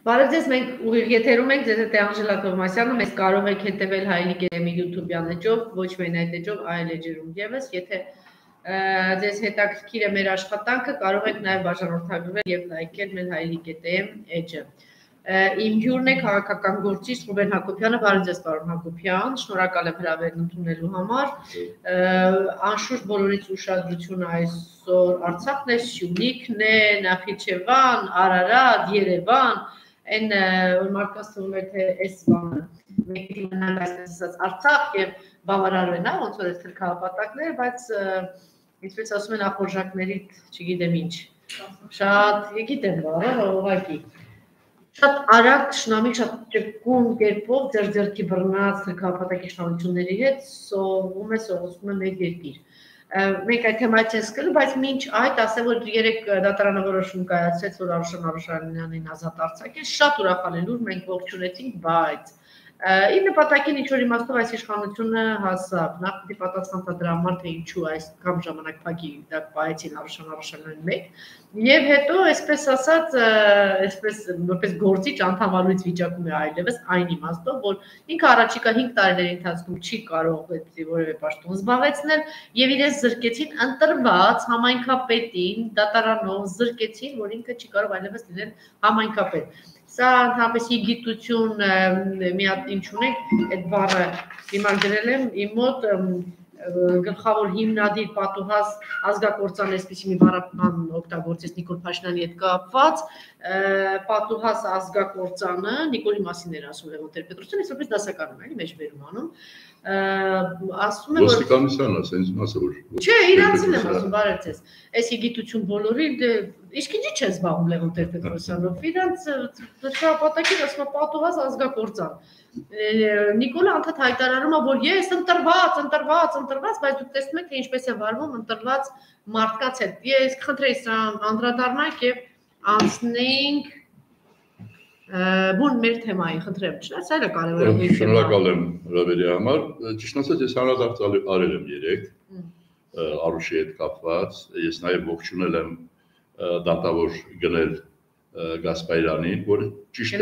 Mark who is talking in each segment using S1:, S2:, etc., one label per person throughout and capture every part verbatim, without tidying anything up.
S1: Բարև ձեզ, մենք ուղիղ եթերում ենք, ձեզ հետ է Անժելա Թովմասյանը, մեզ կարող եք հետևել Հայլիկ Էրեմի YouTube-յան էջով, ոչ միայն այդ էջով, այլ էջերում ևս, եթե ձեզ հետաքրքիր է մեր աշխատանքը, կարող եք նաև բաժանորդագրվել եւ լայքել մեր Հայլիկ Էրեմ էջը։ Իմ հյուրն է քաղաքական գործիչ Ռուբեն Հակոբյանը, բարև ձեզ պարոն Հակոբյան, շնորհակալ եմ հրավերն ընդունելու համար։ Անշուշտ բոլորից ուշադրությունը այսօր Արցախն է, Սյունիքն է, Նախիջևան, Արարատ, Երևան, այն որ մարդկանց թվում է թե այս բանը մենք պիտի մնանք այսպես ասած Արցախ եւ բավարարվեն, հա, ոնց որ այս քաղաքապատակները, բայց ինչպես ասում են ախորժակներից, չգիտեմ ինչ, շատ գիտեմ բառը, ուղղակի շատ արագ շնամի շատ ճկուն կերպով ձեր ձեռքի բռնած քաղաքապատակի իշխանությունների հետ սովում է սովոսում է մեր երկիր։ Մենք այդ թեմայից ենք սկսել, բայց մինչ այդ ասեմ, որ երեք դատարանավորոշում կայացրեց, որ Արուշան Արուշանյանին ազատ արձակել, շատ ուրախալի լուր մենք ողջունեցինք, բայց իր նպատակին ինչ-որ իմաստով այս իշխանությունը հասավ, նախ պիտի պատասխանատա դրա համար, թե ինչու այսքան ժամանակ փակի դա պահեցին Արուշան Արուշանյանին մեկ, եւ հետո, այսպես ասած, այսպես որպես գործիչ անդամալույց վիճակում է այլևս այն իմաստով, որ ինքը առաջիկա հինգ տարիների ընթացքում չի կարող որևէ պաշտոն զբաղեցնել եւ իրենց զրկեցին ընտրված համայնքապետին, դատարանով զրկեցին, որ ինքը չի կարող այլևս լինել համայնքապետ։ Սա ընդհանրապես գիտություն մի հատ ինչ ունենք, այդ բառը հիմա գրել եմ իմ մոտ գլխավոր հիմնադիր պատուհաս ազգակործան այսպիսի մի բառապան օգտագործեց Նիկոլ Փաշինյանի հետ կապված, պատուհաս ազգակործանը, Նիկոլի մասին էր ասում Լևոն Տեր-Պետրոսյանը, այսպես դասականում էլի մեջ բերում անում, ասում է որ
S2: ոստիկանության ասեն, ասա որ
S1: չէ, իրանցին եմ ասում, բարև ձեզ, այս գիտություն բոլորի իսկ ինչի՞ չեն զբաղվում Լևոն Տեր-Պետրոսյանով, իրանց դրշապատակին ասում է պատուհաս ազգակործան։ Նիկոլը անդադ հայտարարում է, որ ես ընտրված, ընտրված, ընտրված, բայց դուք տեսնում եք, թե ինչպես է վարվում ընտրված մարդկանց հետ։ Ես խնդրեի սա անդրադառնանք եւ անցնենք բուն մեր թեմային, խնդրեմ, չնայած այլը կարևորագույն թեմա։
S2: Շնորհակալ եմ հրավերի համար։ Ճիշտ ասած, ես հանրադարձ արել եմ երեք Արուշի հետ կապված, ես նաեւ ողջունել եմ դատավոր գնել Գասպարյանին, որ ճիշտ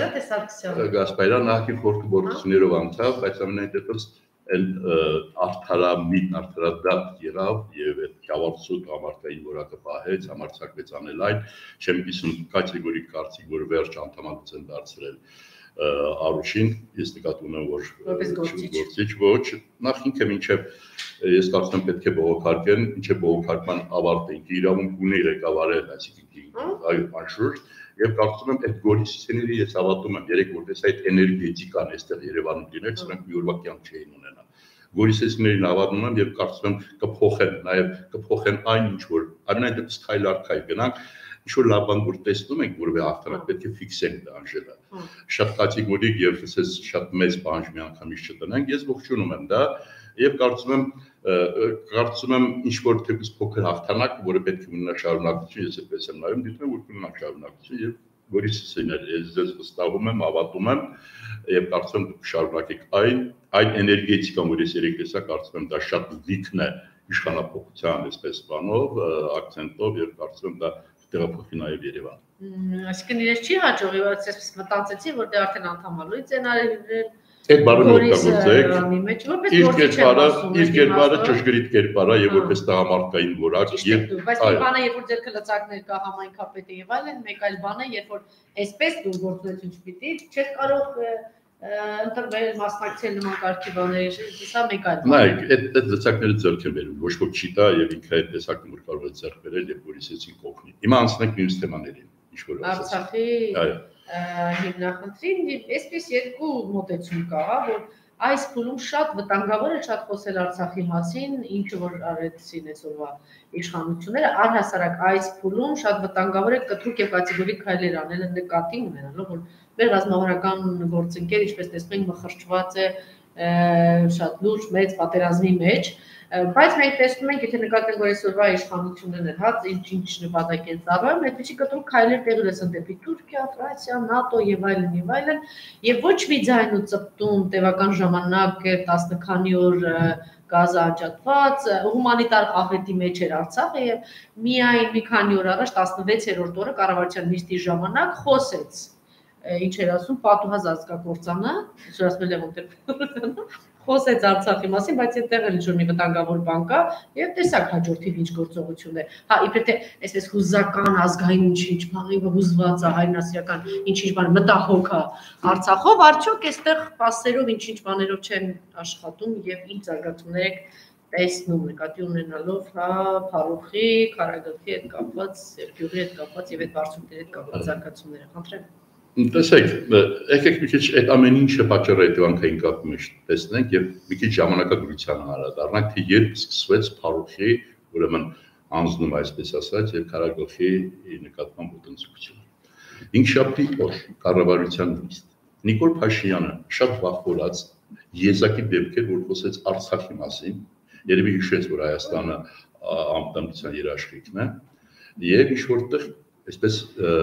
S2: է, Գասպարյանը նախին խորհրդի գործություններով անցավ, բայց ամենայն դեպս այն արդարամիտ, արդարադատ եղավ եւ այդ գավառցու համարտային որակը պահեց, համարձակվեց անել այն, չեմ կիսում կատեգորիկ կարծիք, որ վերջ անդամալուց են դարձրել Արուշին, ես նկատի ունեմ, որ գործիչ ոչ, նախ ինքը մինչև ես կարծում եմ պետք է բողոքարկեն, մինչև բողոքարկման ավարտը ինքը իրավունք ունի ղեկավարել, այսինքն անշուշտ, եւ կարծում եմ այդ գորիսցիների ես հավատում եմ, երեք որպես այդ էներգետիկան այստեղ Երևանում լիներ, սրանք մի օրվա կյանք չէին ունենա։ Գորիսցիներին հավատում եմ եւ կարծում եմ կփոխեն, նաեւ կփոխեն այն ինչ որ ամենայն դեպս քայլ առ քայլ գնանք, ինչ որ լավ բան որ տեսնում ենք, որովհետեւ հաղթանակ պետք է ֆիքսենք դա Անժելա։ Շատ կատեգորիկ եւ ասես շատ մեծ բանջ մի անգամից չտնենք, ես ողջունում եմ դա եւ կարծում եմ կարծում եմ ինչ որ թեպս փոքր հաղթանակ, որը պետք է ունենա շարունակություն, ես այդպես եմ նայում, դիտում եմ որ կունենա շարունակություն եւ գորիսցիներ, ես ձեզ վստահում եմ, հավատում եմ եւ կարծում եմ դուք շարունակեք այն այն էներգետիկան, որ ես երեք տեսա, կարծում եմ դա շատ լիքն է իշխանապողության այսպես բանով, ակցենտով եւ կարծում եմ դա տեղափոխի նաեւ Երևան։
S1: Այսինքն իրենց չի հաջողի, բայց ես մտածեցի, որ դե արդեն անդամալույց են արել
S2: այդ բառը օգտագործեք։ Իր կերպարը, իր կերպարը ճշգրիտ կերպարա եւ որպես տղամարդկային որակ եւ
S1: բայց մի բան է, երբ որ ձեր քլծակներ կա համայնքապետը եւ այլն, մեկ այլ բան է, երբ որ այսպես դու գործունեություն չպիտի, չես կարող ընտրվել, մասնակցել նման կարգի բաների, սա մեկ այլ բան է։
S2: Նայեք, այդ այդ լծակները ձեռք են բերում, ոչ ոք չի տա եւ ինքը այդ տեսակը որ կարող է ձեռք բերել եւ որիսեցին կողմի։ Հիմա անցնենք մյուս թեմաներին, ինչ որ ասած։
S1: Արցախի հիմնախնդրին այսպես երկու մոտեցում կա, որ այս փուլում շատ վտանգավոր է շատ խոսել Արցախի մասին, ինչը որ արեցին այսօրվա իշխանությունները, առհասարակ այս փուլում շատ վտանգավոր է կտրուկ եւ կատեգորիկ քայլեր անել նկատի ունենալով, որ մեր ռազմավարական գործընկեր, ինչպես տեսնում ենք, մխրճված է շատ լուրջ մեծ պատերազմի մեջ, բայց մենք տեսնում ենք, եթե նկատենք, որ այսօրվա իշխանություններն են հաց ինչ-ինչ նպատակ են ծառայում, այդպիսի կտրուկ քայլեր տեղի ունեցան դեպի Թուրքիա, Ֆրանսիա, ՆԱՏՕ եւ այլն եւ այլն, եւ ոչ մի ձայն ու ծպտուն տևական ժամանակ էր տասը քանի օր գազը անջատված, հումանիտար աղետի մեջ էր Արցախը եւ միայն մի քանի օր առաջ տասնվեցերորդ օրը կառավարության նիստի ժամանակ խոսեց ինչ էր ասում, պատուհազ ազգակործանը, ինչ ասում է Լևոն Տեր-Պետրոսյանը, խոսեց Արցախի մասին, բայց այդտեղ էլ ինչ-որ մի վտանգավոր բան կա, եւ տեսակ հաջորդիվ ինչ գործողություններ։ Հա, իբր թե այսպես հուզական ազգային ինչ-ինչ բանի հուզված է հայրենասիրական ինչ-ինչ բան մտահոգ է Արցախով, արդյոք այստեղ պասերով ինչ-ինչ բաներով չեն աշխատում եւ ինչ զարգացումներ եք տեսնում, նկատի ունենալով հա Փարուխի, Քարագլխի հետ կապված, Սերգյուղի հետ կապված եւ այդ բարձունքների հետ կապված զարգացումները, խնդրեմ։
S2: Տեսեք, եկեք մի քիչ այդ ամեն ինչը պատճառը հետևանքային կապի մեջ տեսնենք եւ մի քիչ ժամանակագրության անդրադառնանք, թե երբ սկսվեց Փարուխի, ուրեմն անձնում այսպես ասած եւ Քարագլխի նկատմամբ ոտնձգությունը։ Ինքշաբթի օր կառավարության նիստ Նիկոլ Փաշինյանը շատ վախվորած եզակի դեպքեր, որ խոսեց Արցախի մասին, երևի հիշեց, որ Հայաստանը անվտանգության երաշխիքն է, եւ ինչ որտեղ այսպես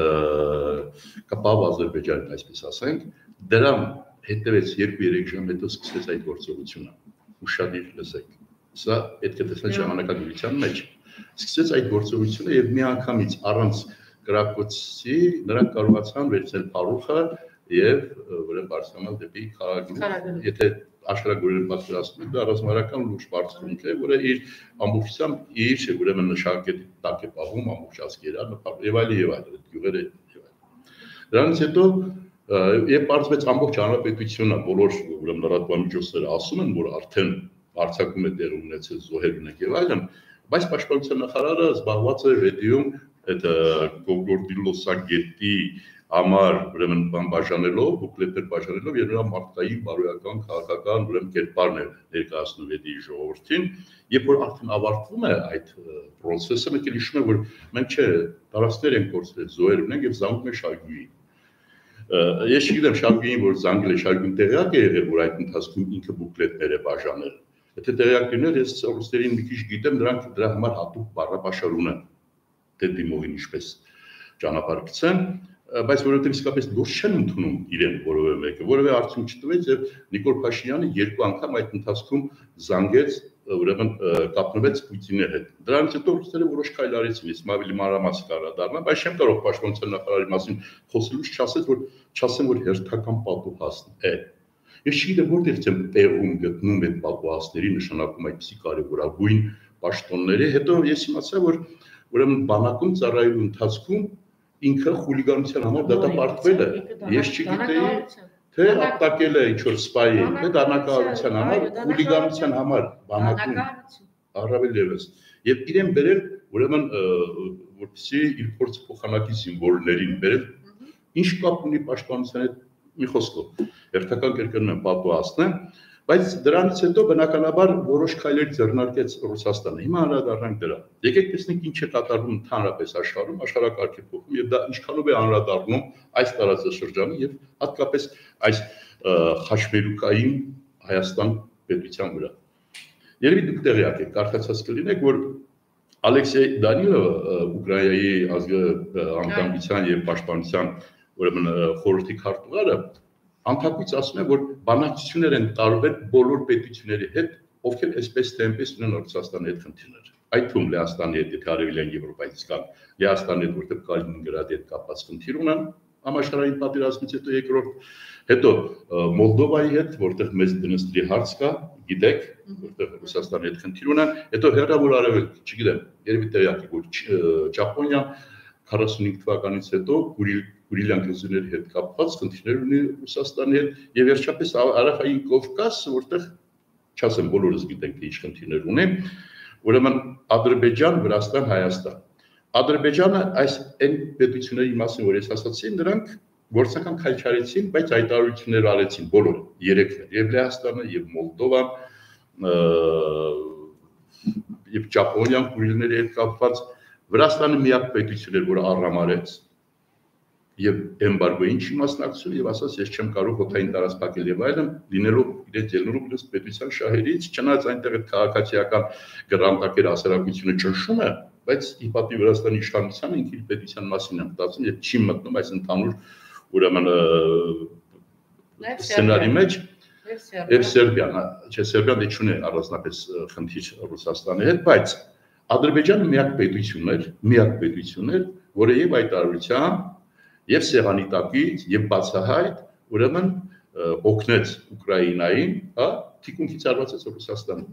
S2: կապավ Ադրբեջանին, այսպես ասենք, դրան հետևեց երկու-երեք ժամ հետո սկսեց այդ գործողությունը։ Ուշադիր լսեք։ Սա պետք է տեսնել ժամանակագրության մեջ։ Սկսեց այդ գործողությունը եւ միանգամից առանց կրակոցի նրանք կարողացան վերցնել Փարուխը եւ ուրեմն բարձրանալ դեպի Քարագլուխ։ Եթե աշխարհագրորեն պատկերացնում եք, դա ռազմավարական լուրջ բարձունք է, որը իր ամբողջությամբ իր ուրեմն նշանակետի տակ է պահում ամբողջ ազգերը, եւ այլ եւ այլ գյուղերը եւ այլ։ Դրանից հետո եւ բարձվեց ամբողջ հանրապետությունը, բոլոր ուրեմն լրատվամիջոցները ասում են, որ արդեն Արցախում է դեր ունեցել զոհեր ունենք եւ այլն, բայց պաշտպանության նախարարը զբաղված է վեդիում այդ Գորգորդիլոսագետի համար ուրեմն բան բաժանելով, բուկլետներ բաժանելով եւ նրա մարդկային, բարոյական, քաղաքական ուրեմն կերպարն է ներկայացնում վեդի ժողովրդին, երբ որ արդեն ավարտվում է այդ process-ը, մենք հիշում ենք, որ մենք չէ, տարածքներ ենք կորցրել, զոհեր ունենք եւ զանգում է Շարգյուին։ Ես չգիտեմ Շարգյուին, որ զանգել է, Շարգյուին տեղյակ է եղել, որ այդ ընթացքում ինքը բուկլետներ է բաժանել։ Եթե տեղյակ լիներ, ես ռուսերին մի քիչ գիտեմ, դրանք դրա համար հատուկ բառապաշար ունեն, թե դիմողին ինչպես ճանապարհ գցեն, բայց որովհետեւ իսկապես դուրս չեն ընդունում իրեն որևէ մեկը, որևէ արդյունք չտվեց եւ Նիկոլ Փաշինյանը երկու անգամ այդ ընթացքում զանգեց, ուրեմն կապնվեց Պուտինի հետ։ Դրանից հետո ռուսները որոշ քայլ արեցին, իսկ ավելի մանրամասն կառադառնա, բայց չեմ կարող պաշտպանության նախարարի մասին խոսելուց չասել, որ չասեմ, որ հերթական պատուհասն է։ Ես չգիտեմ որտեղ եմ տեղում գտնում այդ պատուհասների նշանակում այդպիսի կարևորագույն պաշտոնների, հետո ես իմացա, որ ուրեմն բանակում ծառայելու ընթացքում ինքը խուլիգանության համար դատապարտվել է։ Ես չգիտեի, թե ապտակել է ինչ-որ սպայի, թե դանակահարության համար, խուլիգանության համար բանակում առավել ևս։ Եվ իրեն բերել, ուրեմն որպեսզի իր փորձը փոխանակի զինվորներին բերել, ինչ կապ ունի պաշտպանության հետ, մի խոսքով, հերթական կերկրում են պատուհասն է, բայց դրանից հետո բնականաբար որոշ քայլեր ձեռնարկեց Ռուսաստանը։ Հիմա անդրադառնանք դրան։ Եկեք տեսնենք ինչ է կատարվում ընդհանրապես աշխարհում, աշխարհակարգի փոխում եւ դա ինչքանով է անդրադառնում այս տարածաշրջանի եւ հատկապես այս խաչմերուկային Հայաստան պետության վրա։ Երևի դուք տեղյակ եք, կարծացած կլինեք, որ Ալեքսեյ Դանիլովը Ուկրաինայի անվտանգության եւ պաշտպանության ուրեմն խորհրդի քարտուղարը անդակույց ասում է, որ բանակցություններ են տարվել բոլոր պետությունների հետ, ովքեր այսպես թե այնպես ունեն Ռուսաստանի հետ խնդիրներ։ Այդ թվում Լեհաստանի հետ, եթե Արևելյան Եվրոպայից կան, Լեհաստանի հետ, որտեղ Կալինինգրադի հետ կապված խնդիր ունեն, համաշխարհային պատերազմից հետո երկրորդ, հետո Մոլդովայի հետ, որտեղ մեծ դնեստրի հարց կա, գիտեք, որտեղ Ռուսաստանի հետ խնդիր ունեն, հետո Հեռավոր Արևելք, չգիտեմ, երևի տեղյակ եք, որ Ճապոնիան քառասունհինգ թվականից հետո Կուրիլյան կղզիների հետ կապված խնդիրներ ունի Ռուսաստանի հետ եւ վերջապես Հարավային Կովկաս, որտեղ չասեմ բոլորս գիտենք թե ինչ խնդիրներ ունի, ուրեմն Ադրբեջան, Վրաստան, Հայաստան։ Ադրբեջանը այս այն պետությունների մասին, որ ես ասացի, նրանք գործնական քայլ չարեցին, բայց հայտարարություններ արեցին բոլորը, երեքն եւ Լեհաստանը, եւ Մոլդովան, եւ Ճապոնիան Կուրիլների հետ կապված Վրաստանը միակ պետությունն էր, որը առհամարեց եւ էմբարգոյին չի մասնակցում եւ ասաց ես չեմ կարող օթային տարածքակել եւ այլն լինելով իրենց ելնելով իրենց պետության շահերից չնայած այնտեղ այդ քաղաքացիական գրանտակեր հասարակությունը ճնշում է բայց ի պատիվ Վրաստանի իշխանության ինքը իր պետության մասին է մտածում եւ չի մտնում այս ընդհանուր ուրեմն սցենարի մեջ եւ Սերբիան չէ Սերբիան դե չունի առանձնապես խնդիր Ռուսաստանի հետ բայց Ադրբեջանը միակ պետությունն էր միակ պետությունն էր որը եւ այդ արարության եւ սեղանի տակից եւ բացահայտ ուրեմն օգնեց Ուկրաինային, հա, թիկունքից արվածեց Ռուսաստանին։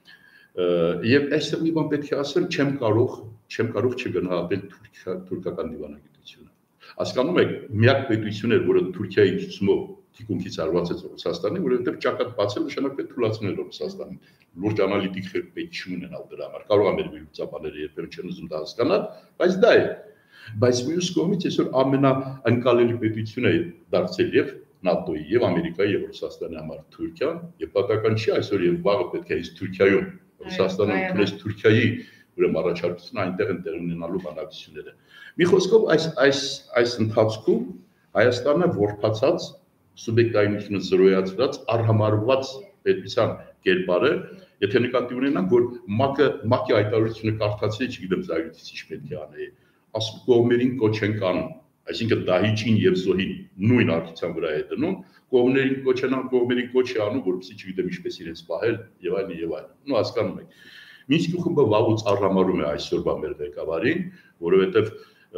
S2: Եվ այստեղ մի բան պետք է ասեմ, չեմ կարող, չեմ կարող չգնահատել թուրքական դիվանագիտությունը։ Հասկանում եք, միակ պետություն էր, որը Թուրքիայի ցուցմով թիկունքից արվածեց Ռուսաստանին, որովհետև ճակատ բացել նշանակում է թուլացնել Ռուսաստանին։ Լուրջ անալիտիկ պետք չունենալ դրա համար։ Կարող է մեր լուծաբանները երբեմն չեն ուզում դա հասկանալ, բայց դա է։ Բայց մյուս կողմից այսօր ամենաընկալելի պետությունը է դարձել եւ ՆԱՏՕ-ի եւ Ամերիկայի եւ Ռուսաստանի համար Թուրքիան, եւ պատահական չի այսօր եւ վաղը պետք է այս Թուրքիայում Ռուսաստանը ունես Թուրքիայի ուրեմն առաջարկությունը այնտեղ են տեղ ունենալու բանակցությունները։ Մի խոսքով այս այս այս ընթացքում Հայաստանը որփացած սուբյեկտայնությունը զրոյացրած արհամարված պետության կերպարը, եթե նկատի ունենանք, որ ՄԱԿ-ը ՄԱԿ-ի հայտարարությունը կարդացի, չգիտեմ զայրույթից ինչ պետք է անեի, ասում կողմերին կոչ են կանում, այսինքն դահիճին եւ զոհին նույն արկության վրա է դնում, կողմերին կոչ են անում, կողմերին կոչ է անում, որպեսզի չգիտեմ ինչպես իրենց պահել եւ այլն եւ այլն։ Նու հասկանում եք։ Մինսկի խումբը վաղուց առհամարում է այսօրվա մեր ղեկավարին, որովհետեւ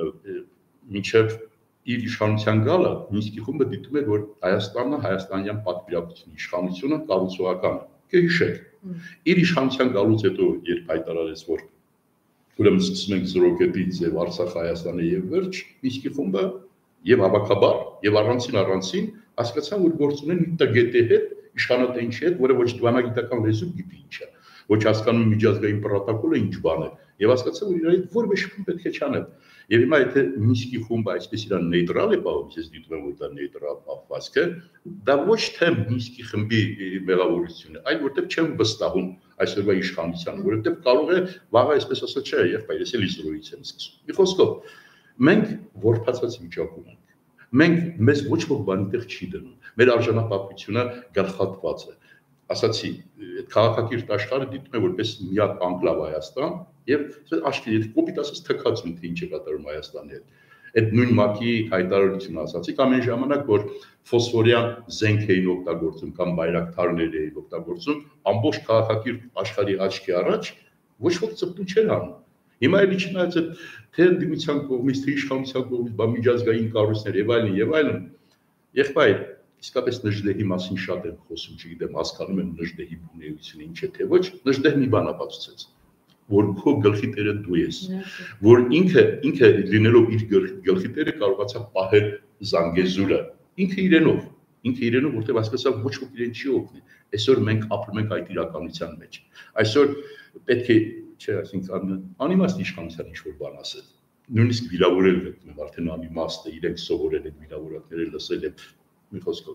S2: մինչեւ իր իշխանության գալը Մինսկի խումբը դիտում էր, որ Հայաստանը, հայաստանյան պատվիրակությունը, իշխանությունը կառուցողական է։ Կհիշեք, իր իշխանության գալուց հետո երբ հայտարարեց, որ ուրեմն սկսում ենք զրոկետից եւ Արցախ Հայաստանը եւ վերջ, Մինսկի խումբը եւ հավաքաբար եւ առանցին առանցին հասկացան, որ գործ ունեն մի տգետի հետ, իշխանատենչի հետ, որը ոչ դիվանագիտական լեզու գիտի ինչ է, ոչ հասկանում միջազգային պրոտոկոլը ինչ բան է, եւ հասկացան, որ իրարից որևէ շփում պետք է չանել։ Եվ հիմա եթե Մինսկի խումբը այսպես իրան նեյտրալ է պահում, ես դիտում եմ, որ դա նեյտրալ պահվածք է, դա ոչ թե Մինսկի խմբի մեղավորությունն է, այլ որտեղ չեմ վստահում այսօրվա իշխանությանը, որովհետև կարող է վաղը այսպես ասած չէ, եղբայր, ես էլի զրոյից եմ սկսում։ Մի խոսքով, մենք որփացած վիճակում ենք։ Մենք մեզ ոչ ոք բանի տեղ չի դնում։ Մեր արժանապատվությունը գլխատված է։ Ասացի, այդ քաղաքակիրթ աշխարհը դիտում է որպես միակ անկլավ Հայաստան եւ աշխարհի հետ կոպիտ ասած թքածուն թե ինչ է կատարում Հայաստանի հետ։ Այդ նույն ՄԱԿ-ի հայտարարությունը ասացիք ամեն ժամանակ, որ ֆոսֆորյան զենք էին օգտագործում կամ բայրակթարներ էին օգտագործում, ամբողջ քաղաքակիրթ աշխարհի աչքի առաջ ոչ ոք ծպտուն չէր անում։ Հիմա էլի չնայած այդ թե դիմության կողմից, թե իշխանության կողմից, բա միջազգային կառույցներ եւ այլն եւ այլն, եղբայր, իսկապես Նժդեհի մասին շատ եմ խոսում, չգիտեմ, հասկանում եմ Նժդեհի բունեությունը ինչ է, թե ոչ, Նժդեհն մի բան ապացուցեց, որ քո գլխի տերը դու ես, որ ինքը ինքը լինելով իր գլխի տերը կարողացավ պահել Զանգեզուրը, ինքը իրենով, ինքը իրենով, որտեղ հասկացավ ոչ ոք իրեն չի օգնի։ Այսօր մենք ապրում ենք այդ իրականության մեջ։ Այսօր պետք է, չէ, այսինքն անիմաստ իշխանության ինչ-որ բան ասել։ Նույնիսկ վիրավորել գտնում եմ, արդեն անիմաստ է, իրենք սովորել են վիրավորանքները լսել են, մի խոսքով։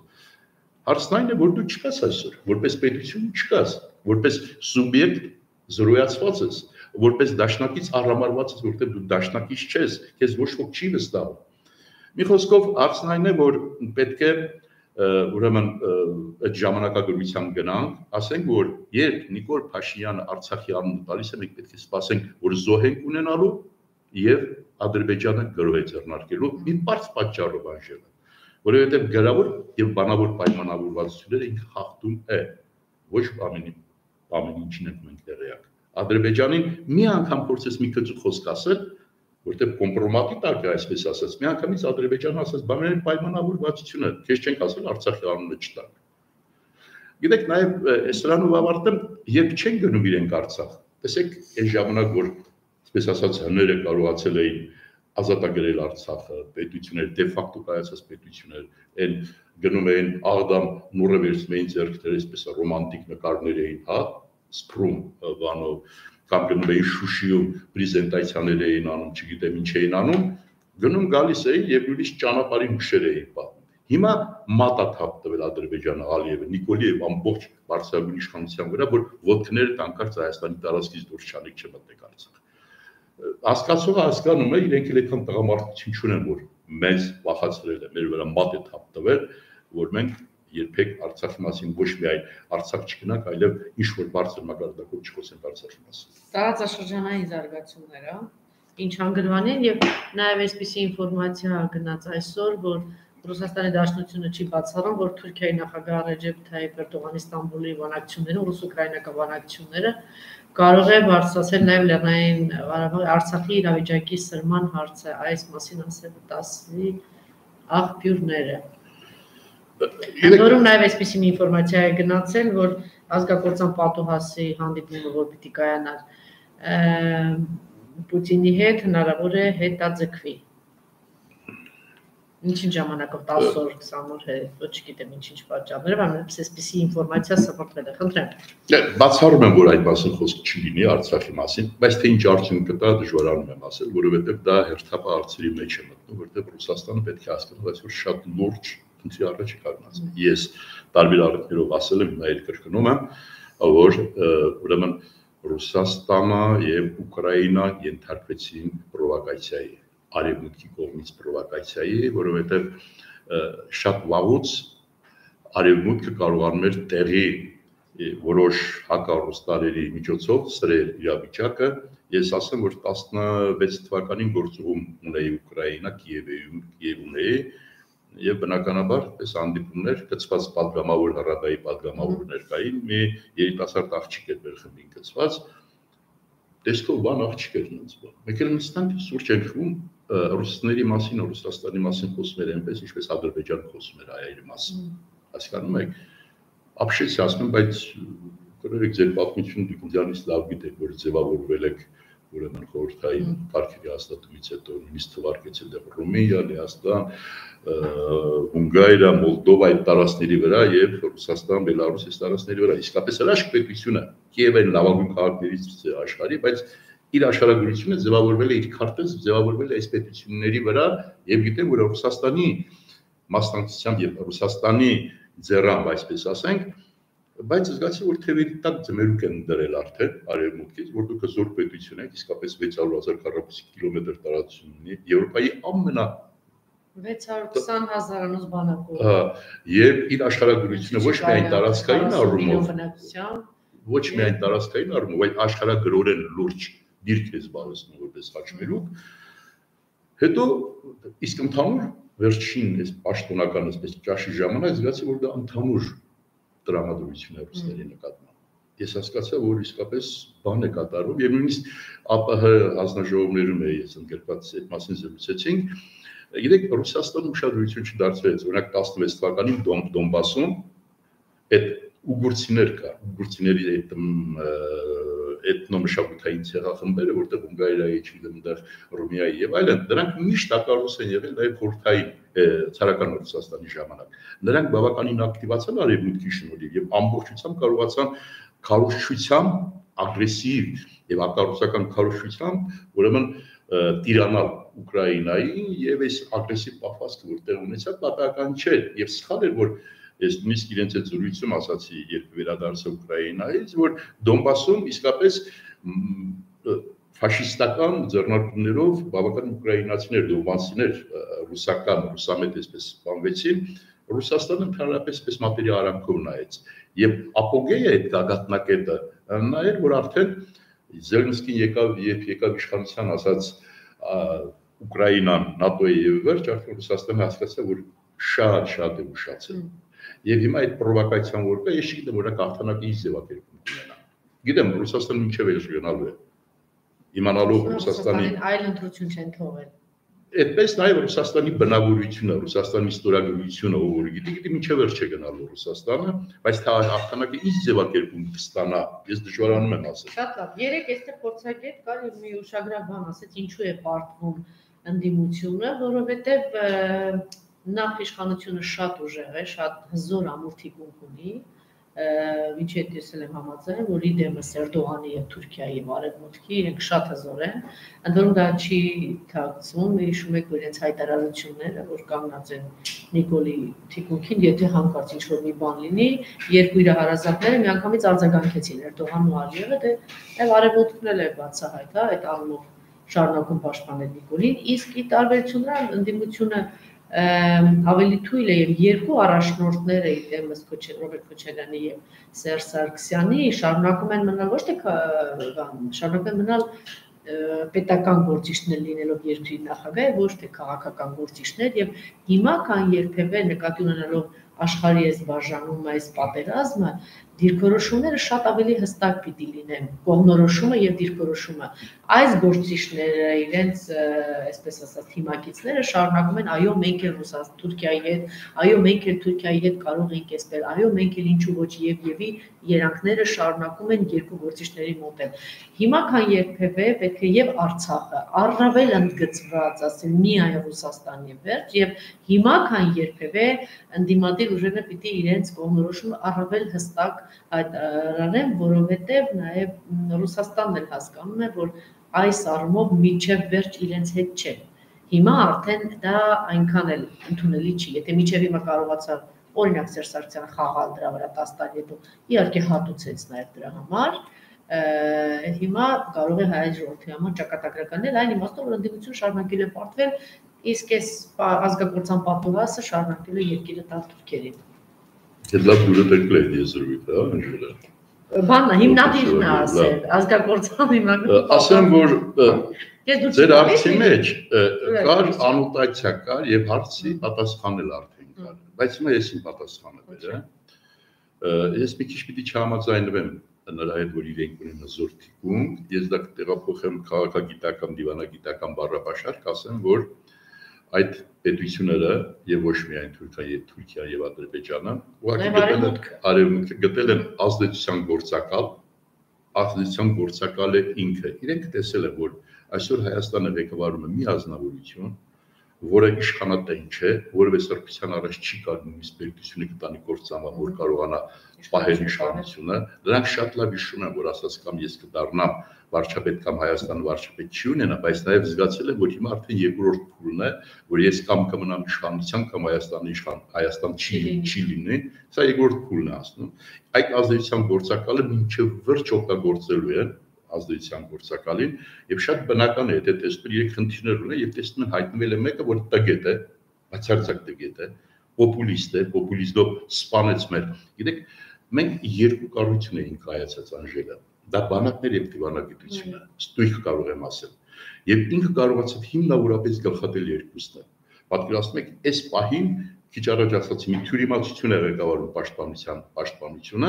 S2: Հարցն այն է, որ դու չկաս այսօր, որպես պետություն չկաս, որպես սուբյեկտ զրոյացված ես, որպես դաշնակից առհամարված ես, որտեղ դու դաշնակից չես, քեզ ոչ ոք չի վստահում։ Մի խոսքով հարցն այն է, որ պետք է ուրեմն այդ ժամանակագրությամբ գնանք, ասենք, որ երբ Նիկոլ Փաշինյանը Արցախի անունը տալիս է, մենք պետք է սպասենք, որ զոհ ենք ունենալու եւ Ադրբեջանը գրոհ է ձեռնարկելու մի բարձ պատճառով անժելը, որովհետեւ գրավոր եւ բանավոր պայմանավորվածությունները ինքը խախտում է, ոչ ամենի ամեն ինչին ենք մենք տեղյակ։ Ադրբեջանին մի անգամ փորձեց մի քիչ խոսք ասել, որտեղ կոմպրոմատի տակ է, այսպես ասած, մի անգամից Ադրբեջանը ասաց, բա մեր պայմանավորվածությունը, քեզ չենք ասել Արցախի անունը չտանք։ Գիտեք, նաև այս սրանով ավարտեմ, երբ չեն գնում իրենք Արցախ, տեսեք, այս ժամանակ, որ այսպես ասած հները կարողացել էին ազատագրել Արցախը, պետություններ, դե ֆակտո կայացած պետություններ, այն գնում էին Աղդամ նուրը վերցնում էին ձեռքները, այսպես ռոմանտիկ նկարներ էին, հա, սփռում բանով, կամ գնում էին Շուշիում պրեզենտացիաներ էին անում, չգիտեմ ինչ էին անում, գնում գալիս էին եւ նույնիսկ ճանապարհի հուշեր էին պատմում։ Հիմա մատա թափ տվել Ադրբեջանը Ալիևը, Նիկոլիև ամբողջ բարձրագույն իշխանության վրա, որ ոտքները տանկած Հայաստանի տարածքից դուրս չանեք չմտնեք Արցախ։ Հասկացողը հասկանում է, իրենք էլ այդքան տղամարդություն չունեն, որ մեզ վախացրել է, մեր վրա մատ է թափ տվել, որ մենք երբեք Արցախի մասին ոչ միայն Արցախ չգնանք, այլև ինչ-որ բարձր մակարդակով չխոսենք Արցախի մասին։
S1: Տարածաշրջանային զարգացումները, ինչ հանգրվան են եւ նաեւ այսպիսի ինֆորմացիա գնաց այսօր, որ Ռուսաստանի Դաշնությունը չի բացառում, որ Թուրքիայի նախագահ Ռեջեփ Թայիփ Էրդողանի Ստամբուլի բանակցությունները, ռուս-ուկրաինական բանակցությունները կարող է բարձրացնել նաեւ Լեռնային Ղարաբաղի Արցախի իրավիճակի սրման հարցը, այս մասին ասել տասի աղբյուրները։ Ընդ որում նաև այսպիսի մի ինֆորմացիա է գնացել, որ ազգակործան պատուհասի հանդիպումը, որ պիտի կայանար Պուտինի հետ, հնարավոր է հետաձգվի։ Ինչ-ինչ ժամանակով տասը օր, քսան օր հետ, ոչ չգիտեմ ինչ-ինչ պատճառներով, ամենից այսպիսի ինֆորմացիա սպորտվել է, խնդրեմ։
S2: Բացառում եմ, որ այդ մասին խոսք չլինի Արցախի մասին, բայց թե ինչ արդյունք կտա, դժվարանում եմ ասել, որովհետև դա հերթապահ հարցերի մեջ է մտնում, որտեղ Ռուսաստանը պետք է հասկանա, այսօր շատ լուրջ քննի առաջ կանգնած։ Ես տարբեր առիթներով ասել եմ, նաև կրկնում եմ, որ ուրեմն Ռուսաստանը եւ Ուկրաինա ենթարկվեցին պրովոկացիայի, արևմուտքի կողմից պրովոկացիայի, որովհետեւ շատ վաղուց արևմուտքը կարողանում էր տեղի որոշ հակառուս տարերի միջոցով սրել իրավիճակը։ Ես ասեմ, որ տասնվեց թվականին գործում ունեի Ուկրաինա, Կիևում, Կիև ունեի եւ բնականաբար այս հանդիպումներ գծված падգամավոր հրադայի падգամավորներ կային, մի երիտասարդ աղջիկ էր մեր խմբին գծված, տեսքով բան աղջիկ էր ինձ բան։ Մեկ էլ ինստանտ սուրճ երկվում ռուսների մասին, Ռուսաստանի մասին խոսում էր այնպես, ինչպես Ադրբեջանը խոսում էր հայերի մասին։ Հասկանում եք, ապշեցի ասում, բայց կրեք ձեր պատմությունը դուք ինձանից լավ գիտեք, որ ձևավորվել եք ուրեմն խորհրդային կարգերի հաստատումից հետո նույնիսկ թվարկեցել դեպի Ռումինիա, Լեհաստան, Հունգարիա, Մոլդովա այդ տարածքների վրա եւ Ռուսաստան, Բելարուս այս տարածքների վրա։ Իսկապես հրաշք պետությունը Կիևն լավագույն քաղաքներից աշխարհի, բայց իր աշխարհագրությունը ձևավորվել է իր քարտեզ, ձևավորվել է այս պետությունների վրա եւ գիտեմ, որ Ռուսաստանի մասնակցությամբ եւ Ռուսաստանի ձեռամբ, այսպես ասենք, բայց զգացի, որ թևերի տակ ձմերուկ են դրել արդեն արևմուտքից, որ դուք զոր պետություն եք, իսկապես վեց հարյուր հազար քառակուսի կիլոմետր տարածություն ունի, Եվրոպայի ամենա
S1: վեց հարյուր քսան հազարանոց բանակով։
S2: Հա, եւ իր աշխարհագրությունը ոչ միայն տարածքային առումով, ոչ միայն տարածքային առումով, այլ աշխարհագրորեն լուրջ դիրք է զբաղեցնում որպես խաչմերուկ։ Հետո իսկ ընդհանուր վերջին այս պաշտոնական այսպես ճաշի ժամանակ զգացի, որ դա ընդհանուր տրամադրություն է ռուսների նկատմամբ։ Ես հասկացա, որ իսկապես բան է կատարվում եւ նույնիսկ ԱՊՀ հանձնաժողովներում է ես ընդգրկված այդ մասին զրուցեցինք։ Գիտեք, Ռուսաստանը ուշադրություն չդարձրեց, օրինակ տասնվեց թվականին Դոնբասում այդ ուգուրցիներ կա, ուգուրցիների այդ էթնոմշակութային ցեղախմբերը, որտեղ Հունգարիայի, Չիլիի, Ռումինիայի եւ այլն, դրանք միշտ ակարոս են եղել նաեւ խորհրդային ցարական Ռուսաստանի ժամանակ։ Նրանք բավականին ակտիվացան արևմուտքի շնորհիվ եւ ամբողջությամբ կարողացան քարոզչությամբ, ագրեսիվ եւ ակարոսական քարոզչությամբ, ուրեմն տիրանալ Ուկրաինային եւ այս ագրեսիվ պահվածքը, որ տեղ ունեցավ, պատահական չէ եւ սխալ էր, որ ես նույնիսկ իրենց այդ զրույցում ասացի, երբ վերադարձա Ուկրաինայից, որ Դոնբասում իսկապես ֆաշիստական ձեռնարկումներով բավական ուկրաինացիներ, դոնբասիներ, ռուսական, ռուսամետ այսպես սպանվեցին, Ռուսաստանը ընդհանրապես այսպես մատերի արանքով նայեց։ Եվ ապոգեյը այդ գագաթնակետը նա էր, որ արդեն Զելենսկին եկավ, երբ եկավ իշխանության, ասաց Ուկրաինան ՆԱՏՕ-ի եւ վերջ, արդեն Ռուսաստանը հասկացավ, որ շատ-շատ է ուշացել։ Եվ հիմա այդ պրովոկացիան որ կա, ես չգիտեմ, որ դա հաղթանակի ինչ ձևակերպում ունենա։ Գիտեմ, Ռուսաստանը մինչև էս գնալու է։ Իմանալով Ռուսաստանի
S1: այլ ընտրություն չեն թողել։
S2: Այդպես նաև Ռուսաստանի բնավորությունը, Ռուսաստանի իստորիագրությունը, ով գիտի, գիտի մինչև վերջ է գնալու Ռուսաստանը, բայց թե հաղթանակը ինչ ձևակերպում կստանա, ես դժվարանում եմ ասել։
S1: Շատ լավ։ Երեք այստեղ փորձագետ կար եւ մի ուշագրավ բան ասեց, ինչու է պարտվում ընդդիմությունը, որովհետեւ նախ իշխանությունը շատ ուժեղ է, շատ հզոր ամուր թիկունք ունի, ինչ է տեսել եմ համաձայն, որ իդեմս Էրդողանի եւ Թուրքիայի եւ Արևմուտքի իրենք շատ հզոր են, ընդ որում դա չի թաքցվում, հիշում եք, որ իրենց հայտարարությունները, որ կանգնած են Նիկոլի թիկունքին, եթե հանկարծ ինչ-որ մի բան լինի, երկու իր հարազատները միանգամից արձագանքեցին Էրդողանն ու Ալիևը, դե եւ Արևմուտքն էլ է բացահայտ, հա, այդ առումով շարունակում պաշտպանել Նիկոլին, իսկ ի տարբերություն դրա ընդդիմությունը ավելի թույլ է եւ երկու առաջնորդները իդեմս Ռոբերտ Քոչարյանի եւ Սերժ Սարգսյանի շարունակում են մնալ ոչ թե շարունակում են մնալ պետական գործիչներ լինելով երկրի նախագահ, ոչ թե քաղաքական գործիչներ եւ հիմա կան երբևէ նկատի ունենալով աշխարհի այս բաժանում այս պատերազմը դիրքորոշումները շատ ավելի հստակ պիտի լինեն, կողմնորոշումը եւ դիրքորոշումը։ Այս գործիչները իրենց, այսպես ասած, թիմակիցները շարունակում են, այո, մենք էլ Ռուսաստան, Թուրքիայի հետ, այո, մենք էլ Թուրքիայի հետ կարող ենք էսպես, այո, մենք էլ ինչու ոչ եւ եւի երանգները շարունակում են երկու գործիչների մոտ։ Հիմա քան երբևէ պետք է եւ Արցախը առավել ընդգծված, ասեմ, միայն Ռուսաստանի վերջ եւ հիմա քան երբևէ ընդդիմադիր ուժերը պիտի իրենց կողմնորոշումը առավել հստակ հայտարարեն, որովհետեւ նաեւ Ռուսաստանն էլ հասկանում է, որ այս առումով միջև վերջ իրենց հետ չէ։ Հիմա արդեն դա այնքան էլ ընդունելի չի, եթե միջև հիմա կարողացավ օրինակ Սերժ Սարգսյանը խաղալ դրա վրա տասը տարի հետո, իհարկե հատուցեց նաեւ դրա համար, հիմա կարող է հայ ժողովրդի համար ճակատագրական էլ այն իմաստով, որ ընդդիմություն շարունակել է պարտվել, իսկ այս ազգագործան պատուհասը շարունակել է երկիրը տալ թուրքերին։
S2: Այդ լավ դուրը տերկել է եզրույթ, հա, Անժելա։
S1: Բանը հիմնադիրն է ասել, ազգագործան հիմնական։
S2: Ասեմ, որ ձեր հարցի մեջ կար անուտացիա կար եւ հարցի պատասխանել արդեն կար, բայց հիմա ես իմ պատասխանը բերեմ։ Ես մի քիչ պիտի չհամաձայնվեմ նրա հետ, որ իրենք ունեն հզոր թիկունք, ես դա կտեղափոխեմ քաղաքագիտական, դիվանագիտական բառապաշարք, ասեմ, որ այդ պետությունները եւ ոչ միայն Թուրքիան եւ Ադրբեջանը, ուղղակի գտել են ազդեցության գործակալ, ազդեցության գործակալը ինքը։ Իրենք տեսել են, որ այսօր Հայաստանը ղեկավարում է մի ազնվորություն, որը իշխանատեն չէ, որևէ սրբության առաջ չի կարող նույնիսկ պետությունը կտանի կործանવા, որ կարողանա պահել իշխանությունը։ Նրանք շատ լավ հիշում են, որ ասած կամ ես կդառնամ վարչապետ կամ Հայաստանը վարչապետ չի ունենա, բայց նաև զգացել եմ, որ հիմա արդեն երկրորդ փուլն է, որ ես կամ կմնամ իշխանության կամ Հայաստանի իշխան, Հայաստան չի չի լինի, սա երկրորդ փուլն է ասում։ Այդ ազդեցության գործակալը մինչև վերջ օգտագործելու են ազդեցության գործակալին եւ շատ բնական է, եթե տեսնում իրենք խնդիրներ ունեն եւ տեսնում են հայտնվել է մեկը, որ տգետ է, բացարձակ տգետ է, պոպուլիստ է, պոպուլիստով սպանեց մեր։ Գիտեք, մենք երկու կառույցն էինք կայացած Անժելա, դա բանակներ եւ դիվանագիտությունը, ստույգ կարող եմ ասել։ Եվ ինքը կարողացավ հիմնավորապես գլխատել երկուսը։ Պատկերացնում եք, այս պահին քիչ առաջ ասացի, մի թյուրիմացություն է ղեկավարում պաշտպանության, պաշտպանությունը,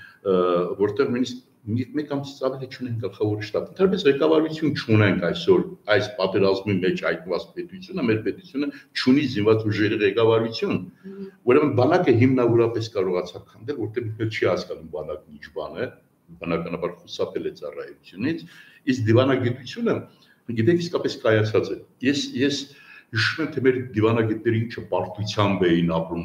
S2: որտեղ նույնիսկ մեկ ամսից ավելի չունեն գլխավոր շտաբ։ Ընդհանրապես ղեկավարություն չունենք այսօր այս պատերազմի մեջ այդված պետությունը, մեր պետությունը չունի զինված ուժերի ղեկավարություն։ Ուրեմն բանակը հիմնավորապես կարողացավ քանդել, որտեղ ինքը չի հասկանում բանակն ինչ բան է, բնականաբար խուսափել է ծառայությունից, իսկ դիվանագիտությունը, գիտեք, իսկապես կայացած է։ Ես ես հիշում եմ, թե մեր դիվանագետները ինչը պարտությամբ էին ապրում,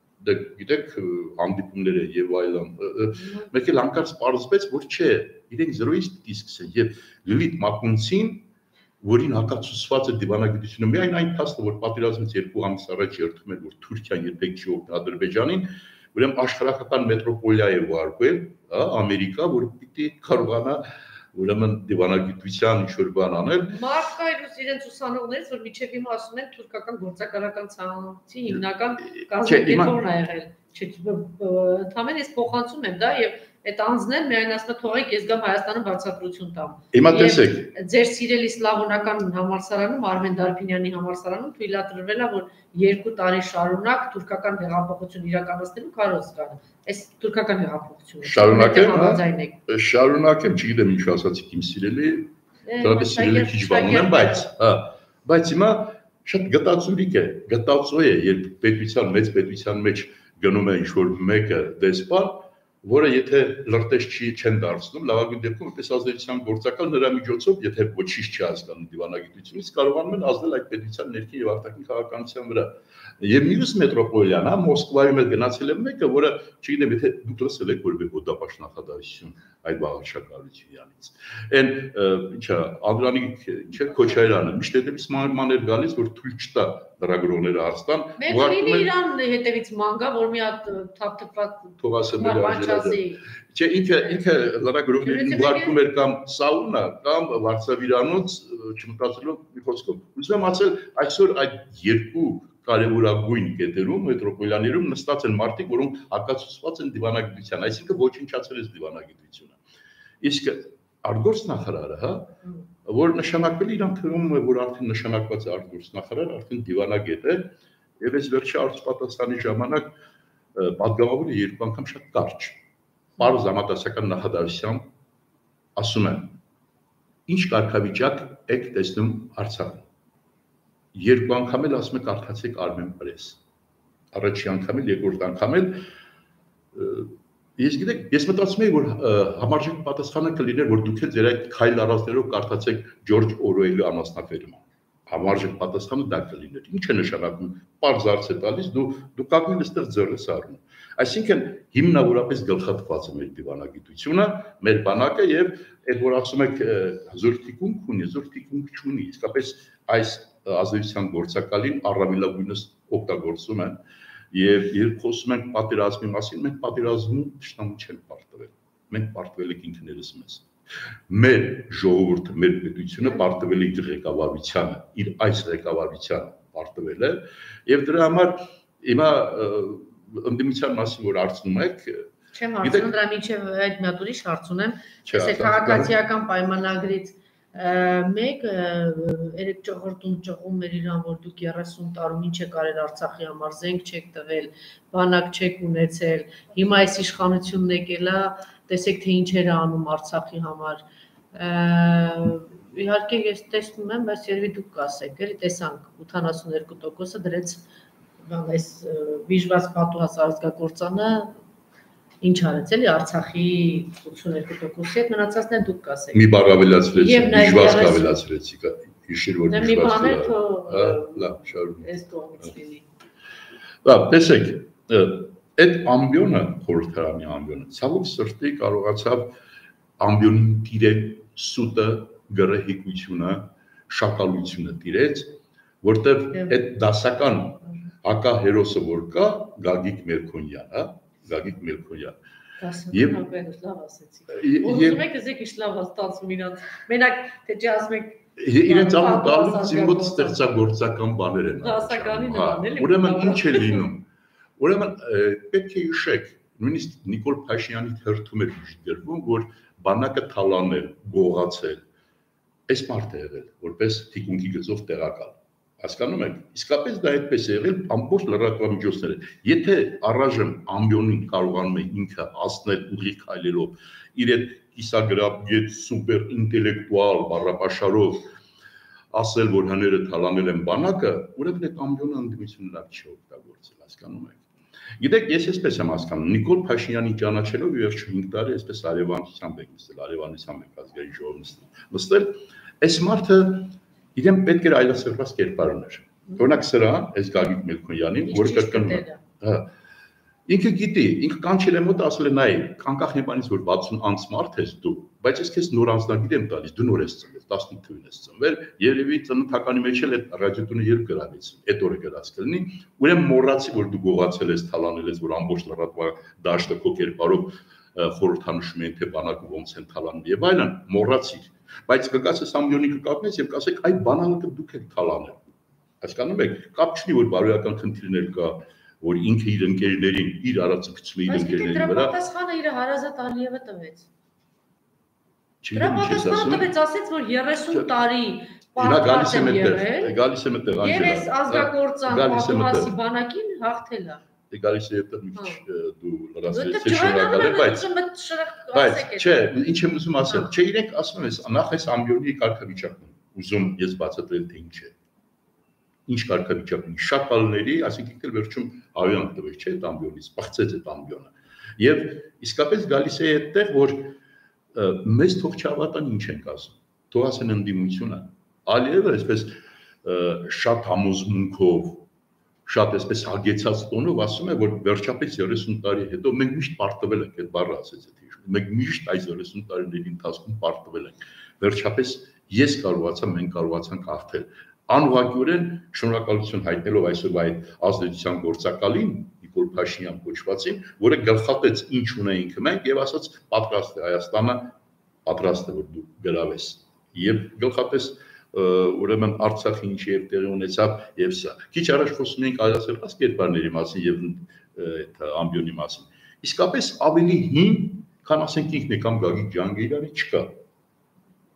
S2: գիտեք, հանդիպումները եւ այլն, մեկ էլ անկարծ պարզվեց, որ չէ, իրենք զրոյից պիտի սկսեն եւ Լիլիթ Մակունցին, որին հակացուցված է դիվանագիտությունը, միայն այն փաստը, որ պատերազմից երկու ամիս առաջ երդում էր, որ Թուրքիան երբեք չի օգնի Ադրբեջանին, ուրեմն աշխարհական մետրոպոլիա է վարվել, հա, Ամերիկա, որը պիտի կարողանա ուրեմն դիվանագիտության ինչ-որ բան անել։
S1: Մարդկայրուս իրենց ուսանողներից, որ միջև հիմա ասում են թուրքական գործակալական ցանցի հիմնական կազմակերպողն է եղել։ Ընդհանրապես ես փոխանցում եմ դա եւ այդ անձներն միայն ասում թողեք ես գամ Հայաստանում բարձրացություն տամ։
S2: Հիմա տեսեք,
S1: ձեր սիրելի Սլավոնական համալսարանում, Արմեն Դարբինյանի համալսարանում թույլատրվել է, որ երկու տարի շարունակ թուրքական հեղափոխություն իրականացնելու քարոզ կան։ Այս թուրքական հեղափոխությունը։
S2: Շարունակեմ, շարունակեմ, չգիտեմ ինչ ասացիք իմ սիրելի, դրանից սիրելի քիչ բան ունեմ, բայց, հա, բայց հիմա շատ գտածուրիկ է, գտածո է, երբ պետության մեծ պետության մեջ գնում է ինչ-որ մեկը դեսպան, որը եթե լրտես չի չեն դարձնում, լավագույն դեպքում որպես ազդեցության գործակալ նրա միջոցով, եթե ոչինչ չի հասկանում դիվանագիտությունից, կարողանում են ազդել այդ պետության ներքին եւ արտաքին քաղաքականության վրա։ Եվ մյուս մետրոպոլիան, հա, Մոսկվայում էլ գնացել է մեկը, որը, չգիտեմ, եթե դուք լսել եք որևէ Բուդապաշտ նախադասություն այդ վաղաշակալությունից։ Այն ինչա, Անդրանիկ, ինչ է Քոչարյանը, միշտ հետևից մանր գալիս, որ թույլ չտա լրագրողները Արցախ։
S1: Մերինի Իրան հետևից մանգա, որ մի հատ թափթփված
S2: Թողասեմելի Չէ, ինքը ինքը լրագրողներին ուղարկում էր կամ սաունա, կամ վարսավիրանոց, չմտածելով մի խոսքով։ Ուզում եմ ասել, այսօր այդ երկու կարևորագույն կետերում, մետրոպոլիաներում նստած են մարդիկ, որոնք հակացուցված են դիվանագիտության, այսինքն ոչնչացել է դիվանագիտությունը։ Իսկ արտգործնախարարը, հա, որ նշանակվել իրան թվում է, որ արդեն նշանակված է արտգործնախարար, արդեն դիվանագետ է, եւ այս վերջի արտպատասխանի ժամանակ պատգամավորը երկու անգամ շատ կարճ։ Պարզ համատասական նախադասությամբ ասում եմ, ինչ կարգավիճակ եք տեսնում Արցախում։ Երկու անգամ էլ ասում եք կարդացեք Armen Press։ Առաջի անգամ էլ, երկրորդ անգամ էլ ես գիտեք, ես մտածում եի, որ համարժեք պատասխանը կլիներ, որ դուք ձեր այդ քայլ առածներով կարդացեք Ջորջ Օրուելի անասնապերումը։ Համարժեք պատասխանը դա կլիներ։ Ինչ է նշանակում, պարզ հարց է տալիս, դու դու կանգնել այստեղ ձեռքս առնում։ Այսինքն հիմնավորապես գլխատված է մեր դիվանագիտությունը, մեր բանակը եւ այդ որ ասում եք զոր թիկունք ունի, զոր թիկունք չունի, իսկապես այս ազդեցության գործակալին առավելագույնս օգտագործում են եւ երբ խոսում ենք պատերազմի մասին, մենք պատերազմում ճշտամու չենք պարտվել։ Մենք պարտվել ենք ինքներս մեզ։ Մեր ժողովուրդը, մեր պետությունը պարտվել է իր ղեկավարությանը, իր այս ղեկավարությանը պարտվել է եւ դրա համար հիմա ընդդիմության մասին որ հարցնում եք,
S1: չեմ հարցնում, դրա միջև այդ մի հատ ուրիշ հարց ունեմ, տեսեք քաղաքացիական պայմանագրից մեկ երեք ճողորտում ճողում էր իրան, որ դուք երեսուն տարում ինչ եք արել Արցախի համար, զենք չեք տվել, բանակ չեք ունեցել, հիմա այս իշխանությունն եկել է, տեսեք թե ինչ էր անում Արցախի համար։ Իհարկե ես տեսնում եմ, բայց երևի դուք կասեք, էլի տեսանք ութանասունյոթ տոկոսը դրեց այս վիժված պատուհաս ազգագործանը ինչ արեց էլի Արցախի ութանասունյոթ տոկոսի հետ մնացածն էլ դուք կասեք։
S2: Մի բառ ավելացրեցիք, վիժված ավելացրեցիք, հիշիր որ
S1: վիժված։ Մի բան է թո
S2: լավ, շարունակ։
S1: Այս կողմից լինի։
S2: Լավ, տեսեք, այդ ամբիոնը, խորհրդարանի ամբիոնը, ցավոք սրտի կարողացավ ամբիոնին տիրել սուտը, գրեհիկությունը, շակալությունը տիրեց, որտեվ այդ դասական հակահերոսը որ կա, Գագիկ Մելքոնյան, հա, Գագիկ Մելքոնյան։
S1: Եւ լավ ասեցիք։ Ուզում եք ասեք ինչ լավ ստացվում իրանց։ Մենակ թե չի ասում եք
S2: իրենց անտալից մոտ ստեղծագործական բաներ են։
S1: Դասականին են էլի։
S2: Ուրեմն ինչ է լինում։ Ուրեմն պետք է հիշեք, նույնիսկ Նիկոլ Փաշինյանի թերթում էր գրվում, որ բանակը թալանել, գողացել։ Այս մարդը եղել, որպես թիկունքի գծով տեղակալ։ Հասկանում եք, իսկապես դա այդպես է եղել ամբողջ լրատվամիջոցները։ Եթե առայժմ ամբիոնին կարողանում է ինքը ասնել ուղիղ քայլերով, իր այդ կիսագրապգետ սուպեր ինտելեկտուալ բառապաշարով ասել, որ հները թալանել են բանակը, ուրեմն այդ ամբիոնը ընդդիմությունը լավ չի օգտագործել, հասկանում եք։ Գիտեք, ես այսպես եմ հասկանում, Նիկոլ Փաշինյանի ճանաչելով վերջին հինգ տարի այսպես արևանությամբ եք նստել, արևանությամբ եք ազգային ժողով նստել, այս մարդը իրեն պետք էր այլասերված կերպար ուներ։ Օրինակ սրա, այս Գագիկ Մելքոնյանին, որը կրկնում է։ Ինքը գիտի, ինքը կանչել է մոտ ասել է նայ, անկախ նեմանից որ վաթսուն անց մարդ ես դու, բայց ես քեզ նոր անձնագիր եմ տալիս, դու նոր ես ծնվել, տասնութ թվին ես ծնվել, երևի ծննդականի մեջ էլ այդ ռադիոտունը երբ գրավեց, այդ օրը գրած կլինի, ուրեմն մոռացի որ դու գողացել ես, թալանել ես, որ ամբողջ լրատվա դաշտը քո կերպարով խորհրդանշում են թե բանակը ոնց են թալանում եւ այլն, մոռացիր, բայց կգաս այս ամբիոնի կկապնես եւ կասեք այ բանակը դուք եք թալանել։ Հասկանում եք, կապ չունի որ բարոյական խնդիրներ կա որ ինքը իր ընկերներին, իր արածը գցում է իր ընկերների վրա։
S1: Բայց պատասխանը իր հարազատ Ալիևը տվեց։
S2: Դրա
S1: պատասխանը տվեց, ասեց, որ երեսուն տարի
S2: Նա գալիս է մտեղ, գալիս է մտեղ Անգելա։
S1: Եվ այս ազգակործան պատուհասի բանակին հաղթել է։
S2: Դե գալիս է այդտեղ մի քիչ դու լրացրեցի շնորհակալ եմ, բայց բայց չէ, ինչ եմ ուզում ասել, չէ, իրենք ասում են, նախ այս ամբիոնի կարգավիճակն ուզում ես բացատրել թե ինչ է։ Ինչ կարգավիճակն է, շակալների, ասենք էլ վերջում ավիան տվեց, չէ, այդ ամբիոնից, բացեց այդ ամբիոնը։ Եվ իսկապես գալիս է այդտեղ, որ մեզ թող չհավատան ինչ ենք ասում։ Թող ասեն ընդդիմությունը։ Ալիևը այսպես շատ համոզմունքով, շատ այսպես հագեցած տոնով ասում է, որ վերջապես երեսուն տարի հետո մենք միշտ պարտվել ենք, այդ բառը ասեց այդ հիշում, մենք միշտ այս երեսուն տարիների ընթացքում պարտվել ենք։ Վերջապես ես կարողացա, մենք կարողացանք հաղթել։ Անուղղակիորեն շնորհակալություն հայտնելով այսօրվա այդ ազդեցության գործակալին Նիկոլ Փաշինյան կոչվածին, որը գլխատեց ինչ ունեինք մենք եւ ասաց պատրաստ է Հայաստանը, պատրաստ է որ դու գրավես եւ գլխատես ուրեմն Արցախի ինչ եւ տեղի ունեցավ եւ սա։ Քիչ առաջ խոսում էինք այլասերված կերպարների մասին եւ այդ ամբիոնի մասին։ Իսկապես ավելի հին, քան ասենք ինքն է կամ Գագիկ Ջանգիրյանը չկա։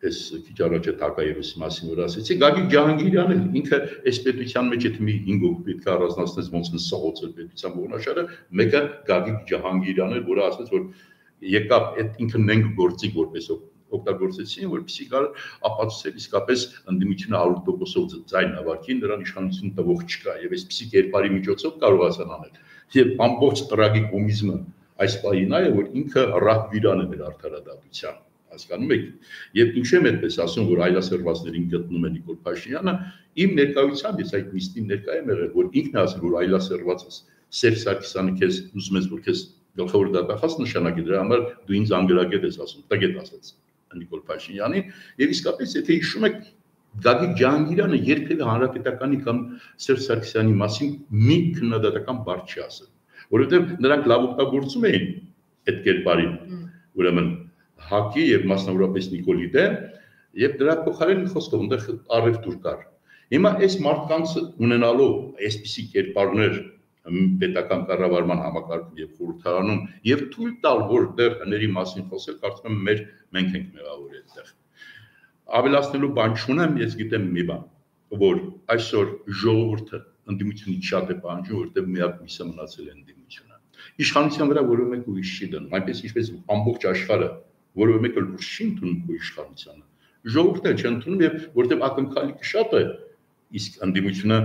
S2: Ես քիչ առաջ է Թակաևի մասին որ ասեցի, Գագիկ Ջահանգիրյանը ինքը այս պետության մեջ եթե մի հինգ հոգ պետք է առանձնացնես ոնց են սողոցել պետության ողնաշարը, մեկը Գագիկ Ջահանգիրյանն էր, որը ասաց, որ եկավ այդ ինքը նենք գործիկ որպես օգտագործեցին, որպեսզի գալ ապացուցել իսկապես ընդդիմությունը հարյուր տոկոսով ձայն ավարտին, նրան իշխանություն տվող չկա եւ այսպիսի կերպարի միջոցով կարողացան անել։ Եվ ամբողջ տրագիկոմիզմը այս պահին է, որ ինքը ռահվիրան է մեր արդարադատության, հասկանում եք։ Եվ ինչ եմ այդպես ասում, որ այլասերվածներին գտնում է Նիկոլ Փաշինյանը, իմ ներկայությամբ ես այդ նիստին ներկայ եմ եղել, որ ինքն է ասել, որ այլասերվածս Սերժ Սարգսյանը քեզ ուզում ես, որ քեզ գլխավոր դատախազ նշանակի, դրա համար դու ինձ անգրագետ ես ասում, տգետ ասաց Նիկոլ Փաշինյանին, եւ իսկապես եթե հիշում եք Գագիկ Ջահանգիրյանը երբևէ հանրապետականի կամ Սերժ Սարգսյանի մասին մի քննադատական բառ չի ասել, որովհետեւ նրանք լավ օգտագործում էին այդ կերպարին, ուրեմն Հակի եւ մասնավորապես Նիկոլի դեմ, եւ դրա փոխարեն խոսքը այնտեղ առևտուր կար։ Հիմա այս մարդկանց ունենալով այսպիսի կերպարներ պետական կառավարման համակարգում եւ խորհրդարանում եւ թույլ տալ, որ դեռ հների մասին խոսել, կարծում եմ մեր մենք ենք մեղավոր այդտեղ։ Ավելացնելու բան չունեմ, ես գիտեմ մի բան, որ այսօր ժողովուրդը ընդդիմությունից շատ է պահանջում, որտեղ միակ միսը մնացել է ընդդիմությունը։ Իշխանության վրա որևէ մեկ ուրիշ չի դնում, այնպես ինչպես ամբողջ աշխարհը որևէ մեկ ուրիշ չի ընդունում իշխանությանը։ Ժողովուրդը չընդունում եւ որտեղ ակնկալիքը շատ է, իսկ ընդդիմությունը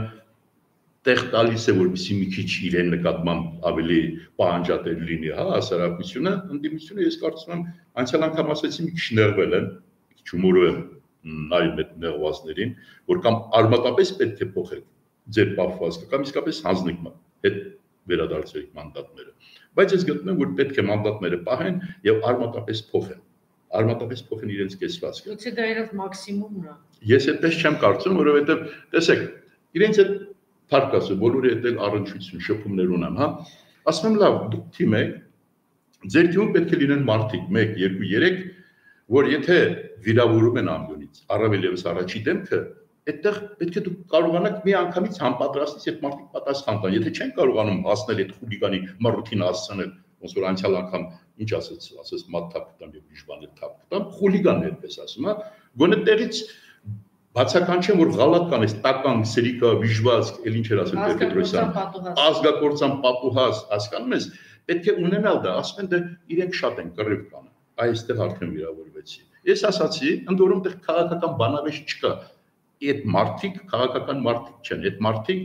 S2: տեղ տալիս է, որպեսզի մի քիչ իրեն նկատմամբ ավելի պահանջատեր լինի, հա, հասարակությունը, ընդդիմությունը ես կարծում եմ անցյալ անգամ ասացի մի քիչ նեղվել են, մի քիչ հումորով եմ նայում այդ նեղվածներին, որ կամ արմատապես պետք է փոխեք ձեր պահվածքը, կամ իսկապես հանձնեք այդ վերադարձրեք մանդատները։ Բայց ես գտնում եմ, որ պետք է մանդատները պահեն եւ արմատապես փոխեն։ Արմատապես փոխեն իրենց կեցվածքը։
S1: Գուցե դա իրենց մաքսիմումն է։
S2: Ես այդպես չեմ կարծում, որովհետեւ տեսեք, իրենց այդ Փառք ասում, բոլորի հետ էլ առնչություն, շփումներ ունեմ, հա։ Ասում եմ, լավ, դուք թիմ եք, ձեր թիմում պետք է լինեն մարդիկ, մեկ, երկու, երեք, որ եթե վիրավորում են ամբյոնից, առավել ևս առաջի դեմքը, այդտեղ պետք է դուք կարողանաք մի անգամից համապատրաստից այդ մարդիկ պատասխան տան։ Եթե չեն կարողանում հասնել այդ խուլիգանի մռութին հասցնել, ոնց որ անցյալ անգամ ինչ ասեց, ասես մատ թափ տամ եւ ուրիշ բաներ թափ տամ, խուլիգան է այդպես ասում, հա։ Գոնե տեղից Բացական չեմ, որ գալատ կան այս տական, սրիկա, վիժվածք, էլ ինչ էր ասել Տեր-Պետրոսյան, ազգակործան պապուհաս, հասկանում ես, պետք է ունենալ դա, ասում են դե իրենք շատ են կռիվ կան, այստեղ արդեն վիրավորվեցի։ Ես ասացի, ընդ որում տեղ քաղաքական բանավեճ չկա, այդ մարդիկ քաղաքական մարդիկ չեն, այդ մարդիկ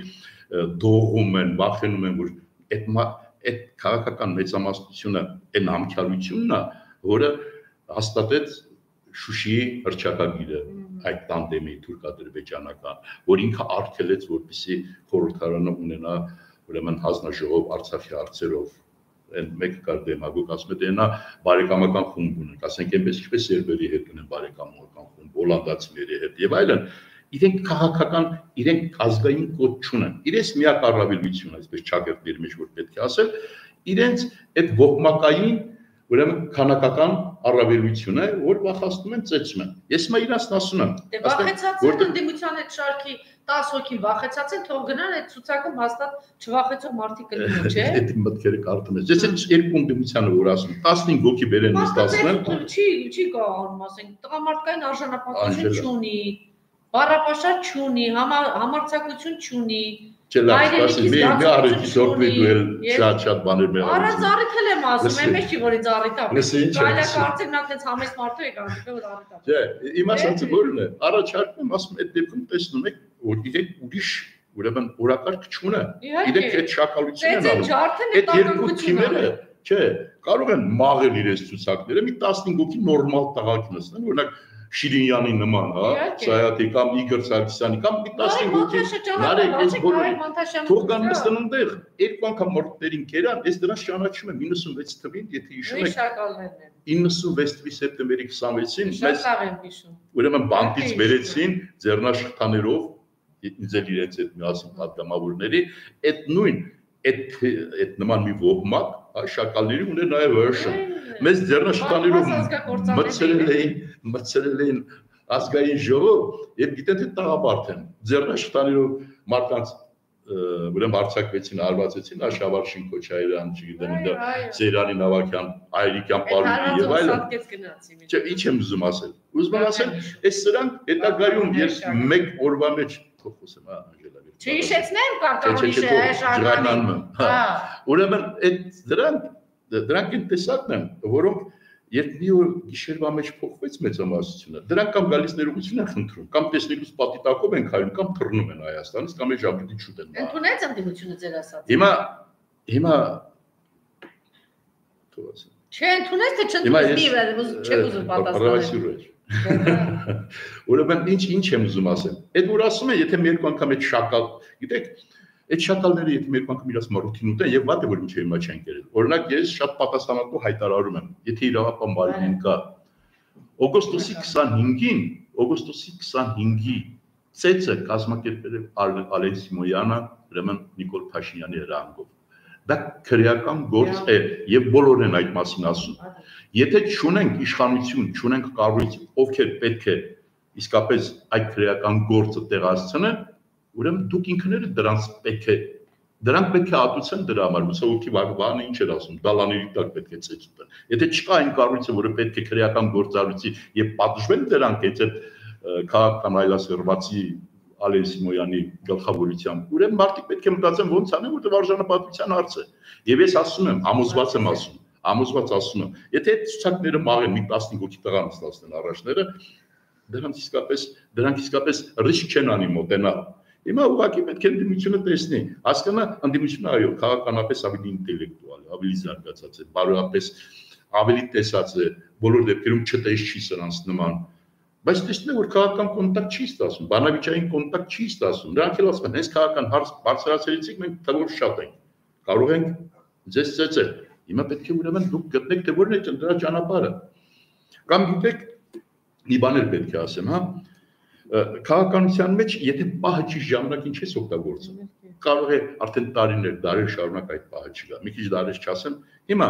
S2: դողում են, վախենում են, որ այդ այդ քաղաքական մեծամասնությունը այն համքյալությունն է, որը հաստատեց Շուշիի հռչակագիրը այդ տանդեմի թուրքադրբեջանական, որ ինքը արգելեց, որպեսզի խորհրդարանը ունենա ուրեմն հանձնաժողով Արցախի հարցերով, այն մեկը կար դեմագոգ, ասում է նա բարեկամական խումբ ունենք, ասենք այնպես ինչպես սերբերի հետ ունեն բարեկամական խումբ, հոլանդացիների հետ եւ այլն, իրենք քաղաքական, իրենք ազգային կոդ չունեն։ Իրենց միակ առավելությունը, այսպես ճակերտների մեջ որ պետք է ասել, իրենց այդ ողմակային ուրեմն քանակական առավելություն է, որ վախացնում են, ծեծում են։ Ես մա իրանց ասում եմ,
S1: դե վախեցած են ընդդիմության այդ շարքի տասը հոգին վախեցած են, թող գնան այդ ցուցակում հաստատ չվախեցող մարդիկ կլինեն, չէ՞։
S2: Այդ մտքերը կարդում ես։ Ես այդ երկու ընդդիմությանը որ ասում, տասնհինգ հոգի բերեն նստացնեն,
S1: չի, չի կարող ասենք, տղամարդկային արժանապատվություն չունի, բառապաշար չունի, համարձակություն չունի։
S2: Չլավ, մի մի առիթի դոկտորի դու էլ շատ-շատ բաներ մեղավոր։
S1: Առանց առիթ էլ եմ ասում, այնպես չի որ ինձ առիթ է։ Այլա կարծեմ նա այդպես համեստ մարդու եք անդիպել որ առիթ է։
S2: Չէ, իմ ասածը որն է, առաջարկում եմ, ասում այդ դեպքում տեսնում եք, որ իրենք ուրիշ ուրեմն օրակարգ չունեն։ Իրենք այդ շակալություն են անում։ Այդ երկու թիմերը, չէ, կարող են մաղել իրենց ցուցակները, մի տասնհինգ հոգի նորմալ տղաք նստեն, օրինակ Շիրինյանի նման, հա, Սայաթի կամ Իգոր Սարգսյանի կամ մի տասնհինգ հոգի նարեկ այս բոլորը թող գան նստեն այնտեղ, երկու անգամ մորտերին կերան, ես դրանց ճանաչում եմ իննսունվեց թվին, եթե հիշում եք իննսունվեց թվականի սեպտեմբերի քսանվեցին մեզ ուրեմն բանտից վերեցին ձեռնաշխտաներով, ինձ էլ իրենց այդ միասին պատգամավորների, այդ նույն այդ այդ նման մի ոհմակ, հա, շակալների ուներ նաև version։ Մեզ ձեռնաշխտաներով մտցրել էին, մտցրել էին ազգային ժողով եւ գիտեն թե տաղաբարդ են ձեռնաշխտաներով մարդկանց ուրեմն արձակվեցին, արվածեցին Աշավար Շինքոչարյան, չգիտեմ, Սերյանի Նավակյան, Այրիկյան Պարուկի եւ այլն։ Չէ, ինչ եմ ուզում ասել։ Ուզում եմ ասել, այս սրանք հետագայում ես մեկ օրվա մեջ խոսեմ, հա, Անժելա։
S1: Չհիշեցնեմ կարտոնիշը,
S2: հա։ Ուրեմն այդ դրանք դրանք են տեսակն են, որոնք երբ մի օր գիշերվա մեջ փոխվեց մեծամասնությունը, դրանք կամ գալիս ներողություն են խնդրում, կամ տեսնելուց պատի տակով են քայլում, կամ թռնում են Հայաստանից, կամ այդ ժամանակի շուտ են։
S1: Ընդունեց ընդդիմությունը ձեր ասած։
S2: Հիմա հիմա թողած։
S1: Չէ, ընդունեց թե չընդունեց, չեք ուզում պատասխանել։
S2: Ուրեմն ինչ ինչ եմ ուզում ասել։ Այդ որ ասում են, եթե մի երկու անգամ այդ շակալ, գիտեք, այդ շակալները եթե մի երկու անգամ իրաց մորութին ուտեն եւ վատ է որ ինչի հիմա չեն կերել։ Օրինակ ես շատ պատասխանատու հայտարարում եմ, եթե իրավապահ մարմին կա օգոստոսի քսանհինգին, օգոստոսի քսանհինգի ծեծը կազմակերպել է Ալեն Սիմոյանը, ուրեմն Նիկոլ Փաշինյանի հրահանգով։ Դա քրեական գործ է եւ բոլորն են այդ մասին ասում։ Եթե չունենք իշխանություն, չունենք կառույց, ովքեր պետք է իսկապես այդ քրեական գործը տեղացնեն, ուրեմն դուք ինքներդ դրանց պետք է դրանք պետք է ատուցեն դրա համար, ուսը ոգի բանը ինչ էր ասում, դալաների տակ պետք է ծեծ ուտեն։ Եթե չկա այն կառույցը, որը պետք է քրեական գործառույթի եւ պատժվեն դրանք այդ քաղաքական այլասերվածի Ալեն Սիմոյանի գլխավորությամբ, ուրեմն մարդիկ պետք է մտածեն ոնց անեն, որտեղ արժանապատվության հարց է։ Եվ ես ասում եմ, համոզված եմ ասում, համոզված ասում եմ, եթե այդ ցուցակները մաղեն մի տասնհինգ հոգի տղա նստածն առաջները, դրանք իսկապես դրանք իսկապես ռիսկ չեն անի մոտենալ։ Հիմա ուղղակի պետք է ընդդիմությունը տեսնի, հասկանա ընդդիմությունը այո, քաղաքականապես ավելի ինտելեկտուալ է, ավելի զարգացած է, բարոյապես ավելի տեսած է, բոլոր դեպքերում չտես չի սրանց նման, բայց տեսնում է որ քաղաքական կոնտակտ չի ստացվում, բանավիճային կոնտակտ չի ստացվում, նրանք էլ ասում են, հենց քաղաքական հարց բարձրացրեցիք, մենք թվով շատ ենք, կարող ենք ձեզ ծեծել, հիմա պետք է ուրեմն դուք գտնեք թե որն է դրա ճանապարհը, կամ գիտեք, մի բան էլ պետք է ասեմ, հա, քաղաքականության մեջ, եթե պահը չի ժամանակ ինչ ես օգտագործում, կարող է արդեն տարիներ, դարեր շարունակ այդ պահը չկա, մի քիչ դարեր չասեմ, հիմա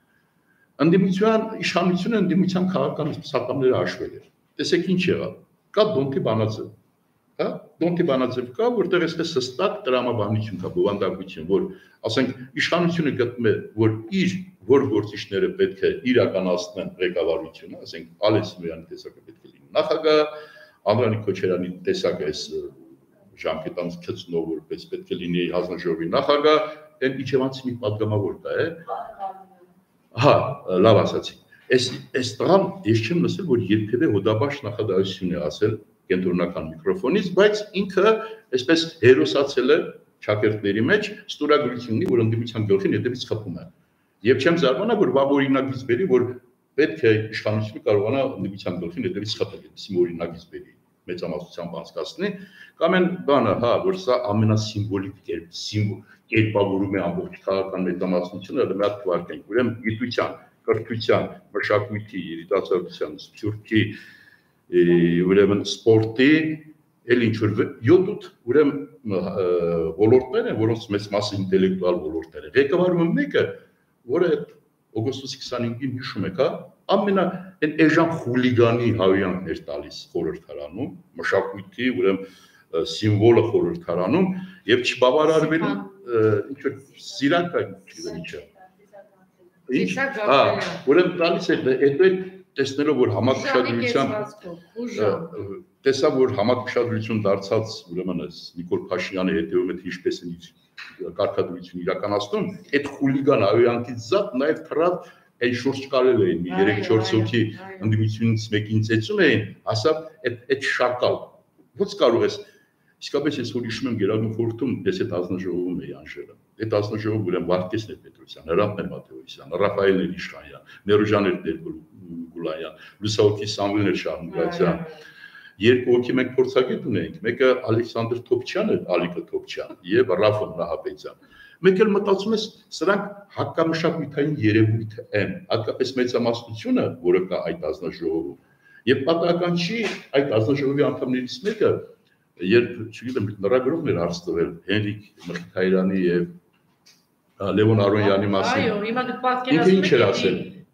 S2: ընդդիմության իշխանությունը ընդդիմության քաղաքական սպասարկումները հաշվել էր, տեսեք ինչ եղավ, կա Դոնտի Բանաձև, հա, Դոնտի Բանաձև կա, որտեղ այսպես հստակ տրամաբանություն կա, բովանդակություն, որ ասենք իշխանությունը գտնում է, որ իր որ գործիչները պետք է իրականացնեն ղեկավարությունը, ասենք Ալեն Սիմոյանի տեսակը պետք է լինի նախագահ, Անդրանիկ Քոչարյանի տեսակը այս ժամկետանց քծնով որպես պետք է լինի հանձնաժողովի նախագահ, այն իջևանցի մի падգամավոր կա, է։ Հա, լավ ասացի։ Այս այս տղան ես չեմ լսել, որ երբևէ հոդաբաց նախադասություն է ասել կենտրոնական միկրոֆոնից, բայց ինքը այսպես հերոսացել է շակերտների մեջ, ստորագրություն ունի, որ ընդդիմության գլխին հետևից խփում է։ Եվ չեմ զարմանա, որ վաղ օրինագիծ բերի, որ պետք է իշխանությունը կարողանա ընդդիմության գլխին հետևից խփել, այսի օրինագիծ բերի, մեծամասնությամբ անցկացնի, կամ այն բանը, հա, որ սա ամենասիմվոլիկ կերպ, կերպավորում է ամբողջ քաղաքական մեծամասնությունը, դա մի հատ թվարկենք, ուրեմն գիտության, կրթության, մշակույթի, երիտասարդության, սփյուռքի, ուրեմն սպորտի, էլ ինչ որ յոթ ուրեմն ոլորտներ են, որոնց մեծ մասը ինտելեկտուալ ոլորտներ են։ Ղեկավարումը մեկը, որը օգոստոսի քսանհինգին հիշում եք, հա, ամենա այն էժան խուլիգանի հավյանքն էր տալիս խորհրդարանում, մշակույթի, ուրեմն սիմվոլը խորհրդարանում եւ չբավարարվելու ինչ որ սիրակա ինչը։ Ինչ, հա, ուրեմն տալիս էր, հետո տեսնելով որ համակշռության տեսա որ համակշռություն դարձած ուրեմն այս Նիկոլ Փաշինյանը հետևում է ինչպես են իր կարգադրություն իրականացնում, այդ խուլիգան ավյանքից զատ նաև թռավ այն շուրջ կարել էին մի երեք-չորս հոգի ընդդիմությունից մեկին ծեծում էին, ասավ այդ այդ շակալ ո՞նց կարող ես իսկապես ես որ հիշում եմ Գերագույն խորհրդում ես այդ ազնաժողովում էի Անժելա այդ ազնաժողով ուրեմն Վարդգեսն էր Պետրոսյան, Հրաապն Մաթեոսյան, Ռաֆայելն էր Իշխանյան, Ներուժան էր Գուլայան, Լուսավորքի Սամվելն էր Շահնգրացյան երկու հոգի մենք փորձագետ ունեինք, մեկը Ալեքսանդր Թոփչյանը, Ալիկը Թոփչյան եւ Ռաֆոն Նահապետյան։ Մեկ էլ մտածում ես, սրանք հակամշակութային երևույթ են, հատկապես մեծամասնությունը, որը կա այդ ազնաժողովում։ Եվ պատահական չի այդ ազնաժողովի անդամներից մեկը, երբ, չգիտեմ, լրագրողն էր հարց տվել Հենրիկ Մխիթարյանի եւ Լևոն Արոնյանի մասին։
S1: Այո, հիմա դուք պատկերացնում եք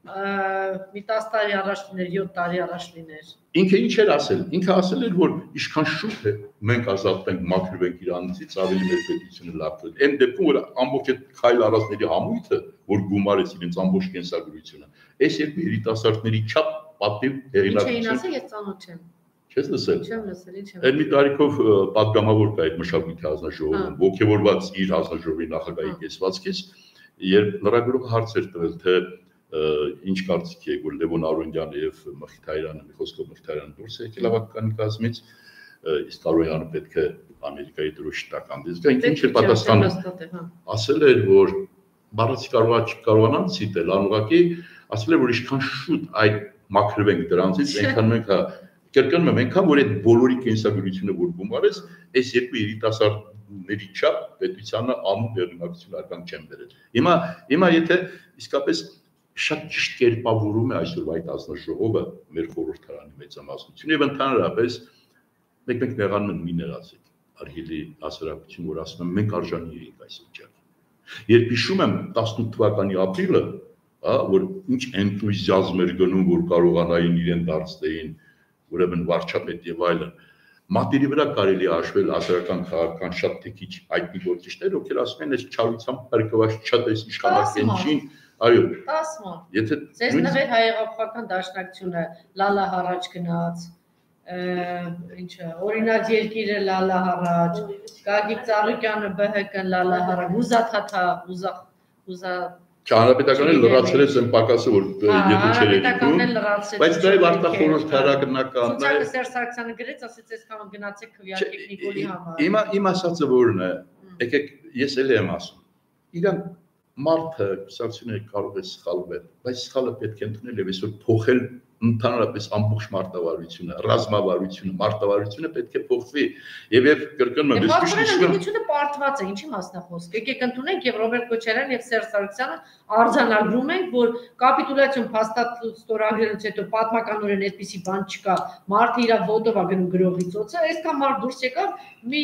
S1: մի տասը տարի առաջ լիներ, յոթ տարի առաջ լիներ։
S2: Ինքը ինչ էր ասել։ Ինքը ասել էր, որ ինչքան շուտ է մենք ազատվենք մաքրվենք Իրանից, ավելի մեր պետությունը լավ կլինի։ Այն դեպքում, որ ամբողջ այդ քայլ առածների համույթը, որ գումարեց իրենց ամբողջ կենսագրությունը, այս երկու երիտասարդների չափ պատիվ հեղինակություն։
S1: Ինչ էին ասել, ես ծանոթ չեմ։
S2: Չես լսել։
S1: Չեմ լսել, ինչ եմ։
S2: Այդ մի տարիքով պատգամավոր կա այդ մշակույթի հանձնաժողովում, ողջավորված իր հանձնաժողովի նախագահի կեսվածքից, երբ լրագրողը հարց էր տվել, թե ինչ կարծիք եք, որ Լևոն Արոնյանը եւ Մխիթարյանը, մի խոսքով Մխիթարյանը դուրս է եկել հավաքականի կազմից, իսկ Արոնյանը պետք է Ամերիկայի դրոշիտական դեսկա, ինքը ինչ է պատասխանում։ Ասել էր, որ բառացի կարողանան ցիտել, անուղղակի ասել էր, որ ինչքան շուտ այդ մաքրվենք դրանցից, այնքան մենք կրկնում եմ, այնքան որ այդ բոլորի կենսագրությունը որ գումարես, այս երկու երիտասարդների չափ պետությանը անուն հեղինակություն արկան չեն բերել։ Հիմա հիմա եթե իսկապես շատ ճիշտ կերպավորում է այսօր այդ հանձնաժողովը մեր խորհրդարանի մեծամասնությունը եւ ընդհանրապես մեկ-մեկ նեղանում են մի ներածիկ արգելի հասարակություն, որ ասում են մենք արժանի ենք այս վիճակի։ Երբ հիշում եմ տասնութ թվականի ապրիլը, հա, որ ինչ էնտուզիազմ էր գնում, որ կարողանային իրեն դարձնեին ուրեմն վարչապետ եւ այլն։ Մատերի վրա կարելի է հաշվել հասարակական քաղաքական շատ թեքիչ այդի գործիչներ, ովքեր ասում են, այս չարությամբ հարկված շատ էս իշխանական այո,
S1: տասը մոտ։
S2: Եթե
S1: ձեզ նվեր հայեղափոխական դաշնակցությունը լալա հառաջ գնաց, ինչը օրինակ երկիրը լալա հառաջ, Գագիկ Ծառուկյանը ԲՀԿ-ն լալա հառաջ, Ուզաթաթա, ուզա ուզա
S2: Հանրապետականը լրացրել են պակասը, որ եթե չէր եկում, բայց դա է արտախորհրդարանակն,
S1: Ցուցակը Սերժ Սարգսյանը գրեց, ասեց այսքան գնացեք քվեարկեք Նիկոլի համար։
S2: Հիմա իմ ասածը որն է, եկեք ես էլ եմ ասում։ Իրան մարդը կուսակցությունը կարող է սխալվել, բայց սխալը պետք է ընդունել եւ այսօր փոխել ընդհանրապես ամբողջ մարտավարությունը, ռազմավարությունը, մարտավարությունը պետք է փոխվի։ Եվ եւ կրկնում եմ,
S1: ես միշտ պարտված է, ինչի մասն է խոսքը։ Եկեք ընդունենք եւ Ռոբերտ Քոչարյանն եւ Սերժ Սարգսյանը արձանագրում են, որ կապիտուլյացիոն փաստաթ ստորագրելուց հետո պատմականորեն այդպիսի բան չկա։ Մարդը իր ոտով է գնում գրողի ծոցը, այսքան մարդ դուրս եկավ, մի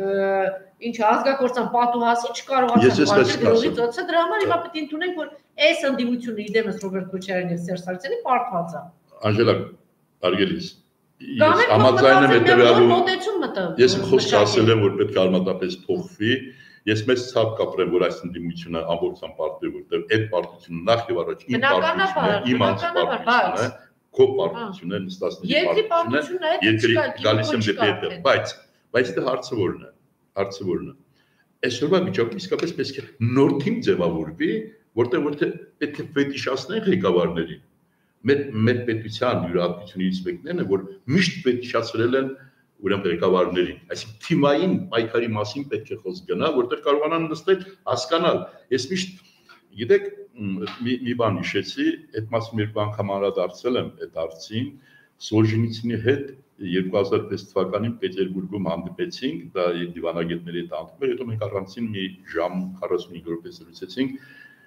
S1: ինչ ազգակործան պատուհասի չկարողացան վարել գրողի ծոցը, դրա համար հիմա պետք է ընդունենք, որ այս ընդդիմությունը իդեմս Ռոբերտ Քոչարյանի եւ Սերժ Սարգսյանի պարտված է։
S2: Անժելա, արգելիս, ես համաձայն եմ հետևյալում, ես խոսք ասել եմ, որ պետք է արմատապես փոխվի, ես մեծ ցավ կապրեմ, որ այս ընդդիմությունը ամբողջությամբ պարտի է, որտեղ այդ պարտությունը նախ եւ առաջ իմ պարտությունն է, իմ անձնապարտությունն է, քո պարտությունն է, նստածների պարտությունն է, երկրի գալիս եմ դեպի հետ, բայց բայց դա հարցը որն է, հարցը որն է։ Այսօրվա վիճակում իսկապես պետք է նոր թիմ ձևավորվի, որտեղ որտեղ պետք է ֆետիշացնենք ղեկավարներին։ Մեր մեր պետության յուրահատկությունից մեկն է, որ միշտ ֆետիշացրել են ուրեմն ղեկավարներին, այսինքն թիմային պայքարի մասին պետք է խոսք գնա, որտեղ կարողանան նստել, հասկանալ։ Ես միշտ գիտեք, մի մի բան հիշեցի, այդ մասին երկու անգամ անդրադարձել եմ այդ հարցին, Սոլժենիցինի հետ երկու հազար վեց թվականին Պետերբուրգում հանդիպեցինք, դա դիվանագետների հետ հանդիպել, հետո մենք առանցին մի ժամ քառասունհինգ րոպե զրուցեցինք,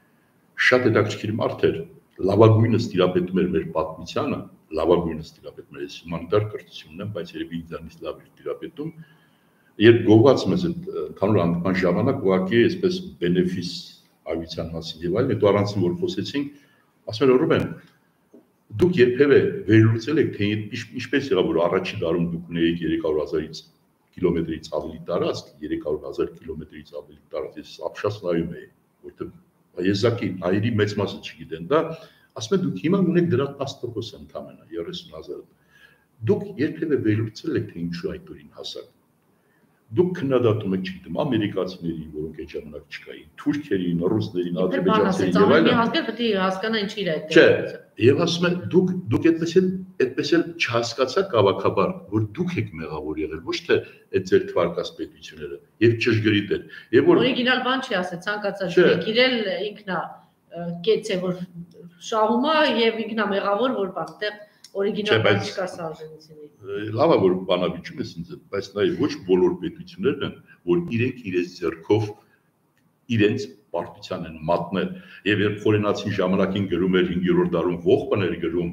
S2: շատ հետաքրքիր մարդ էր, լավագույնս տիրապետում էր մեր պատմությանը, լավագույնս տիրապետում էր հումանիտար կրթությունն եմ, բայց երևի ինձանից լավ էր տիրապետում, երբ գովված մեզ այդ ընդհանուր հանդիպման ժամանակ ուղղակի այսպես բենեֆիս այցան մասին եւ այլն, հետո առանցին որ խոսեցինք, ասում էր Ռուբեն, դուք երբևէ վերլուծել եք, թե ինչպես եղավ, որ առաջին դարում դուք ունեիք երեք հարյուր հազարից կիլոմետրից ավելի տարածք, երեք հարյուր հազար կիլոմետրից ավելի տարածք, ես ապշած նայում էի, որտեղ եզակի հայերի մեծ մասը չգիտեն դա, ասում են դուք հիմա ունեք դրա տասը տոկոս ընդամենը երեսուն հազար։ Դուք երբևէ վերլուծել եք, թե ինչու այդ օրին հասակ։ Դուք քննադատում եք չգիտեմ ամերիկացիներին, որոնք այդ ժամանակ չկային, թուրքերին, ռուսներին, ադրբեջանցիներին եւ այլն։
S1: Հասկան պետք է հասկանա ինչի է այդ։
S2: Չէ, եւ ասում են դուք դուք այդպես էլ այդպես էլ չհասկացաք կավակաբար, որ դուք եք մեղավոր եղել, ոչ թե այդ ձեր թվարկած պետությունները եւ ճշգրիտ էր։ Եվ որ
S1: օրիգինալ բան չի ասել, ցանկացած եկիրել ինքնա կեց է որ շահում է եւ ինքնա մեղավոր որ բան այդտեղ օրիգինալ բան չկա Սոլժենիցինի։
S2: Լավ է որ բանավիճում ես ինձ, բայց նաեւ ոչ բոլոր պետություններն են, որ իրենք իրենց ձեռքով իրենց պարտության են մատնել եւ երբ խորենացին ժամանակին գրում էր հինգերորդ դարում ողբն էր գրում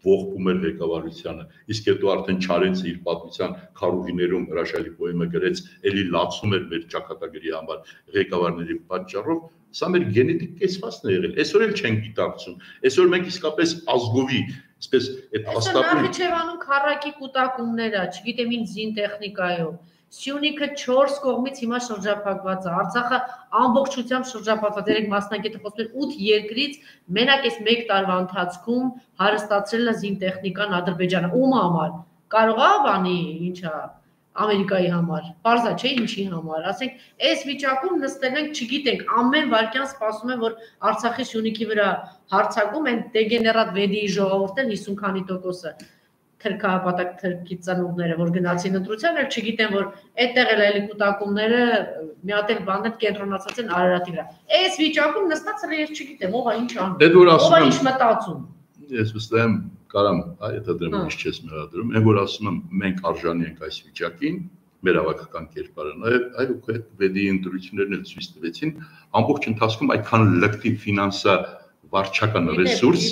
S2: ողբում էր ղեկավարությանը, իսկ հետո արդեն Չարենցը իր պատմության քարուղիներում հրաշալի պոեմը գրեց, էլի լացում էր մեր ճակատագրի համար ղեկավարների պատճառով, սա մեր գենետիկ կեցվածն է եղել, այսօր էլ չենք գիտակցում, այսօր մենք իսկապես ազգովի, այսպես այդ
S1: հաստատում Նախիջևանում քառակի կուտակումները, չգիտեմ ինչ զինտեխնիկայով, Սյունիքը չորս կողմից հիմա շրջափակված է, Արցախը ամբողջությամբ շրջափակված, երեք մասնակիցը խոսում են ութ երկրից մենակ այս մեկ տարվա ընթացքում հարստացրել է զինտեխնիկան Ադրբեջանը, ում համար, կարող է բանի, ինչա, Ամերիկայի համար, պարզա չէ ինչի համար, ասենք, այս վիճակում նստել ենք, չգիտենք, ամեն վայրկյան սպասում են, որ Արցախի Սյունիքի վրա հարձակում են դեգեներատ վեդիի ժողովուրդն հիսուն քանի տոկոսը թրքահապատակ թրքի ծնունդները, որ գնացին ընտրության, էլ չգիտեն, որ այդտեղ էլ էլի կուտակումները մի հատ էլ բաներ կենտրոնացած են Արարատի վրա։ Այս վիճակում նստած էլ ես չգիտեմ, ով է ինչ անում, ով է ինչ մտածում։
S2: Ես վստահ եմ, կարամ, եթե դրեմ ինչ չես մեղադրում, այն որ ասում եմ, մենք արժանի ենք այս վիճակին, մեր հավաքական կերպարը, նաև այո, այդ վեդիի ընտրություններն էլ ցույց տվեցին, ամբողջ ընթացքում այդքան լկտի ֆինանսա վարչական ռեսուրս,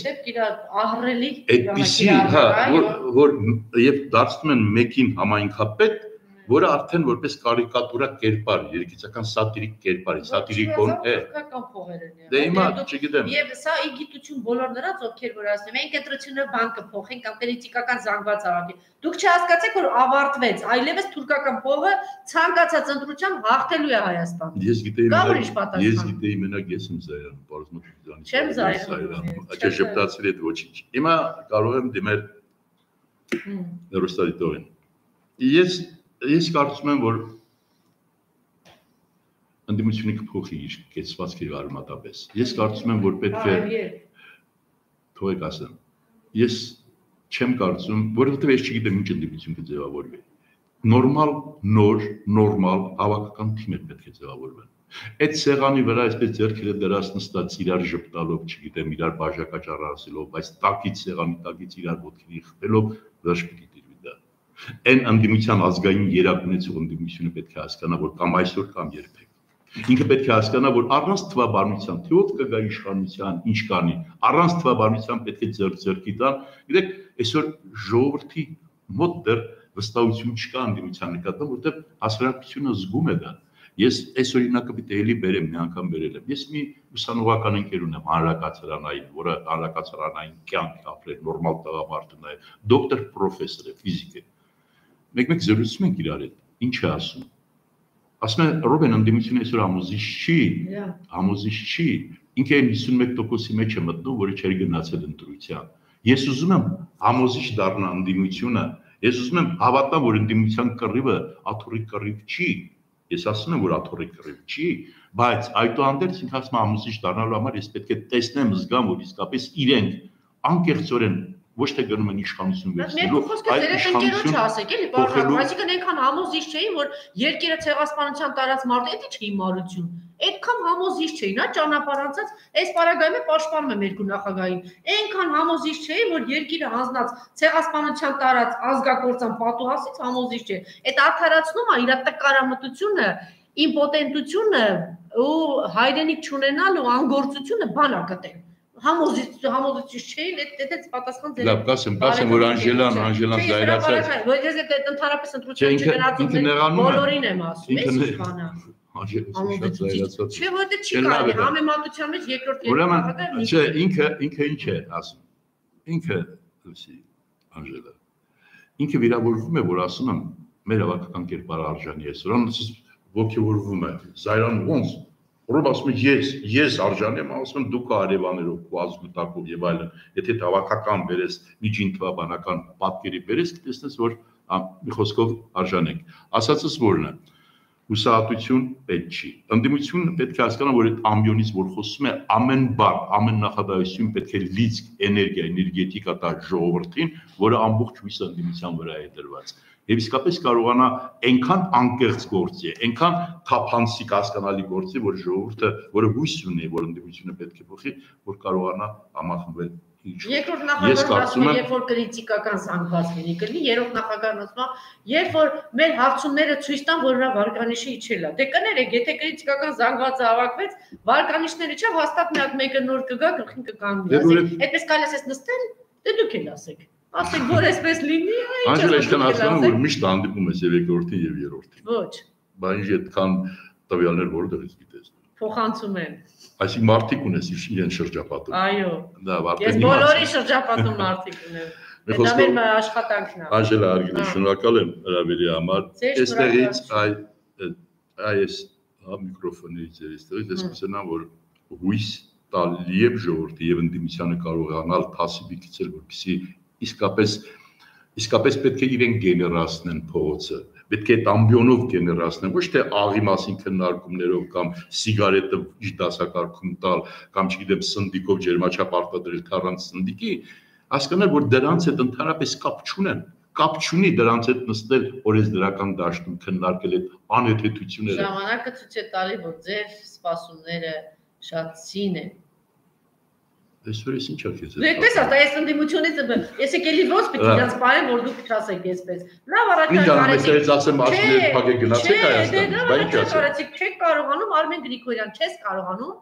S2: այդպիսի, հա, որ եւ դարձնում են մեկին համայնքապետ, որը արդեն որպես կարիկատուրա կերպար, երգիծական սատիրիկ կերպար, սատիրիկոն է։ Դե հիմա չգիտեմ։
S1: Եվ սա ի գիտություն բոլոր նրանց, ովքեր որ ասում են, ընկերությունը բանկը փոխեն կամ պոլիտիկական զանգված ավարտի։ Դուք չհասկացեք, որ ավարտվեց, այլևս թուրքական փողը ցանկացած ընտրությամբ հաղթելու է Հայաստանը։
S2: Ես գիտեի, ես գիտեի մենակ ես եմ Զայրան, բարձր մտքից։
S1: Չեմ Զայրան։
S2: Աչա շփտացրի այդ ոչինչ։ Հիմա կարող եմ դիմել հեռուստադիտողին։ Ես Ես կարծում եմ, որ ընդդիմությունը կփոխի իր կեցվածքը եւ արմատապես։ Ես կարծում եմ, որ պետք է թողեք ասեմ։ Ես չեմ կարծում, որովհետեւ ես չգիտեմ ինչ ընդդիմություն կձևավորվի։ Նորմալ, նոր, նորմալ հավաքական թիմեր պետք է ձևավորվեն։ Այդ սեղանի վրա այսպես ձեռքերը դրած նստած իրար ժպտալով, չգիտեմ, իրար բաժակաճառ ասելով, բայց տակից սեղանի տակից իրար ոտքերի խփելով վերջպիտի Այն ընդդիմության ազգային երակ ունեցող ընդդիմությունը պետք է հասկանա, որ կամ այսօր կամ երբեք։ Ինքը պետք է հասկանա, որ առանց թվաբանության, թե ով կգա իշխանության, ինչ կանի, առանց թվաբանության պետք է ձեռք-ձեռքի տան։ Գիտեք, այսօր ժողովրդի մոտ դեռ վստահություն չկա ընդդիմության նկատմամբ, որտեղ հասարակությունը զգում է դա։ Ես այս օրինակը պիտի էլի բերեմ, մի անգամ բերել եմ։ Ես մի ուսանողական ընկեր ունեմ հանրակացարանային, որը հանրակացարանային կյանք ապրել, նորմալ տղամարդ է, դոկտոր պրոֆեսոր է, ֆիզիկ է։ Մեկ-մեկ զրուցում ենք իրար հետ, ինչ է ասում։ Ասում է Ռոբեն ընդդիմությունը այսօր համոզիչ չի, համոզիչ չի, ինքը այն հիսունմեկ տոկոսի մեջ է մտնում, որը չէր գնացել ընտրության։ Ես ուզում եմ համոզիչ դառնա ընդդիմությունը, ես ուզում եմ հավատամ, որ ընդդիմության կռիվը աթոռի կռիվ չի, ես ասում եմ, որ աթոռի կռիվ չի, բայց այդուհանդերձ ինքը ասում է համոզիչ դառնալու համար ես պետք է տեսնեմ, զգամ, որ իսկապես իրենք անկեղծորեն ոչ թե գնում են իշխանություն վերցնելու,
S1: այլ իշխանություն ասեք, էլի, այսինքն այնքան համոզիչ չէին, որ երկիրը ցեղասպանության տարած մարդը, դա չի հիմարություն։ Այդքան համոզիչ չէին, հա, ճանապարհանցած, այս պարագայում է պաշտպանում եմ երկու նախագահին։ Այնքան համոզիչ չէին, որ երկիրը հանձնած ցեղասպանության տարած ազգակործան պատուհասից համոզիչ չէ։ Այդ արդարացնում է իր տկարամտությունը, իմպոտենտությունը ու հայրենիք չունենալու անգործությունը բանա գտել։ Համոզիչ համոզիչ չէին, այդտեղից պատասխան ձեր։
S2: Լավ, կասեմ, կասեմ, որ Անժելան, Անժելան զայրացած։
S1: Ոչ, ես այդ ընդհանրապես ընտրության չգնացում բոլորին եմ ասում, էս բանը։
S2: Անժելան զայրացած։
S1: Չէ, որ դա չի կարելի, համեմատության մեջ երկրորդ
S2: երկրորդ։ Չէ, ինքը ինքը ինչ է ասում։ Ինքը լսի, Անժելա։ Ինքը վիրավորվում է, որ ասում եմ, մեր հավաքական կերպարը արժանի է, սրանց ոգևորվում է։ Զայրան ոնց Որով ասում եմ ես, ես արժանի եմ, ասում եմ դուք արևաներով, քո ազգուտակով եւ այլն, եթե հավաքական վերես, միջին թվաբանական պատկերի վերես, կտեսնես, որ մի խոսքով արժան եք։ Ասածս որն է։ Հուսահատություն պետք չի։ Ընդդիմությունը պետք է հասկանա, որ այդ ամբիոնից, որ խոսում է, ամեն բառ, ամեն նախադասություն պետք է լիցք, էներգիա, էներգետիկա տա ժողովրդին, որը ամբողջ հույսը ընդդիմության վրա է դրված։ Եվ իսկապես կարողանա այնքան անկեղծ գործի, այնքան թափանցիկ հասկանալի գործի, որ ժողովուրդը, որը հույս ունի, որ ընդդիմությունը պետք է փոխի, որ կարողանա համախմբվել։
S1: Երկրորդ նախագահն երբ որ կրիտիկական զանգված լինի, կլինի, երրորդ նախագահն ասում, երբ որ մեր հարցումները ցույց տան, որ նա վարկանիշը իջել է։ Դե կներեք, եթե կրիտիկական զանգվածը հավաքվեց, վարկանիշները իջավ, հաստատ մի հատ մեկը նոր կգա, գլխին կկանգնի։ Այսինքն, այդպես կարելի է նստել Դե դուք էլ ասեք։ Ասեք, որ այսպես լինի,
S2: Անջել այսքան հասկանում որ միշտ հանդիպում ես եւ երկրորդին եւ երրորդին։
S1: Ոչ։
S2: Բայց այդքան տվյալներ որտեղից գիտես։
S1: Փոխանցում են։
S2: Այսինքն մարդիկ ունես իրեն շրջապատում։
S1: Այո։
S2: Դա վարտի։
S1: Ես բոլորի շրջապատում մարդիկ ունեմ։ Դա մեր աշխատանքն է։
S2: Անջելա Արգինի, շնորհակալ եմ հրավերի համար։ Այստեղից այ այս միկրոֆոնից այստեղից ես կսենամ որ հույս տալ եւ ժողովրդի եւ ընդդիմությանը կարողանալ թասիբի գցել որպեսզի իսկապես իսկապես պետք է իրեն գեներացնեն փողոցը պետք է ամբիոնով գեներացնեն ոչ թե աղի մասին քննարկումներով կամ սիգարետը դասակարգում տալ կամ չգիտեմ սնդիկով ջերմաչափ արտադրել առանց սնդիկի հասկանալ որ դրանց հետ ընդհանրապես կապ չունեն կապ չունի դրանց հետ նստել օրենսդրական դաշտում քննարկել այդ անհեթեթությունները
S1: ժամանակը ցույց է տալի որ ձեր սպասումները շատ սին են
S2: Այսօր ես ինչ ակես
S1: եմ։ Այդպես է, դա ես ընդդիմությունից ես եկելի ոնց պետք է իրանց բարեն որ դուք չասեք այսպես։ Լավ առաջարկարեցիք։
S2: Ինչ անես ասեմ աշիներ փակե գնացեք Հայաստան, բայց ինչ
S1: ասեմ։ Չեք կարողանում Արմեն Գրիգորյան, չես կարողանում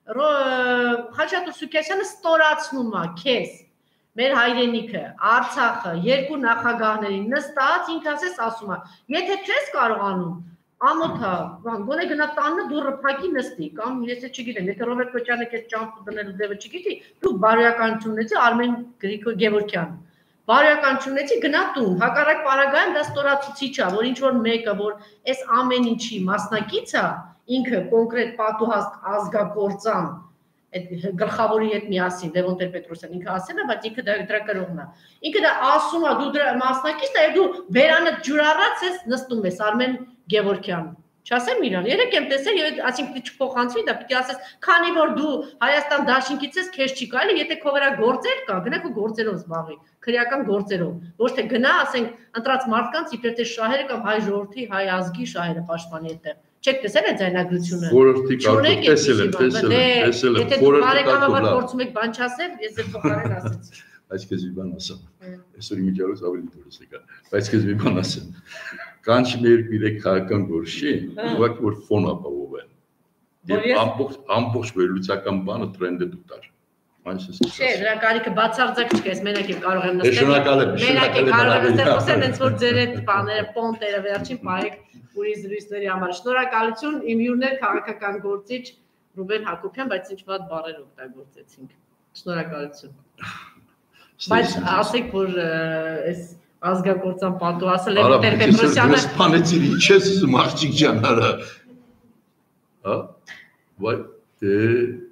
S1: Խաչատուր Սուքիասյանը ստորացնում է քեզ։ Մեր հայրենիքը, Արցախը, երկու նախագահներին նստած ինքն ասես ասում է, եթե չես կարողանում Ամոթա, բան, գոնե գնա տանը դուրը փակի նստի, կամ ես չգիտեմ, եթե Ռոբերտ Քոչյանը քեզ ճամփու դնելու ձևը չգիտի, դու բարոյականություն ունեցի Արմեն Գևորգյան։ Բարոյականություն ունեցի գնա տուն, հակառակ պարագայում դա ստորացուցիչ է, որ ինչ որ մեկը, որ այս ամեն ինչի մասնակից է, ինքը կոնկրետ պատուհաստ ազգագործան, այդ գլխավորի հետ միասին Լևոն Տեր-Պետրոսյան ինքը ասել է, բայց ինքը դա դրա կրողն է։ Ինքը դա ասում է, դու դրա մասնակից ես, դու վերանը ջուրառած ես նստում ես Արմեն Գևորգյան, չասեմ իրան, երեք եմ տեսել եւ այսինքն չփոխանցվի, դա պիտի ասես, քանի որ դու Հայաստան դաշինքից ես, քեզ չի կարելի, եթե քո վրա գործեր կա, գնա քո գործերով զբաղվի, քրեական գործերով, ոչ թե գնա, ասենք, ընտրած մարդկանց իբր թե շահերը կամ հայ ժողովրդի, հայ ազգի շահերը պաշտպանի այդտեղ։ Չեք տեսել այդ ձայնագրությունը։
S2: Խորհրդի կարգով տեսել եմ, տեսել եմ, տեսել եմ,
S1: եթե դու բարեկամաբար գործում եք բան չասել, ես ձեր փոխարեն ասեցի։
S2: Այս քեզ մի բան ասեմ։ Այսօր իմիջիայլոց ավելի դուրս եկա։ Բայց քեզ մի բան ասեմ։ Կանչ մեր իրեք քաղաքական գործի, ուղղակի որ ֆոն ապահովեն։ Եվ ամբողջ ամբողջ վերլուծական բանը տրենդը դու տար։ Այնպես է։
S1: Չէ, դրա կարիքը բացարձակ չկա, ես մենակ եմ կարող եմ նստել։
S2: Շնորհակալ եմ,
S1: շնորհակալ եմ։ Կարող եմ նստել, խոսել հենց որ ձեր այդ բաները, պոնտերը վերջին պահեք ուրիշ զրույցների համար։ Շնորհակալություն, իմ հյուրներ քաղաքական գործիչ Ռուբեն Հակոբյան, բայց ինչ վատ բառեր օգտագործեցինք։ Շնորհակալություն։ Բայց ասեք, որ այս ազգագործան պատուհասը Լևոն Տեր-Պետրոսյանը
S2: սփանեցիր ինչ ես ուզում աղջիկ ջան արա հա վայ դե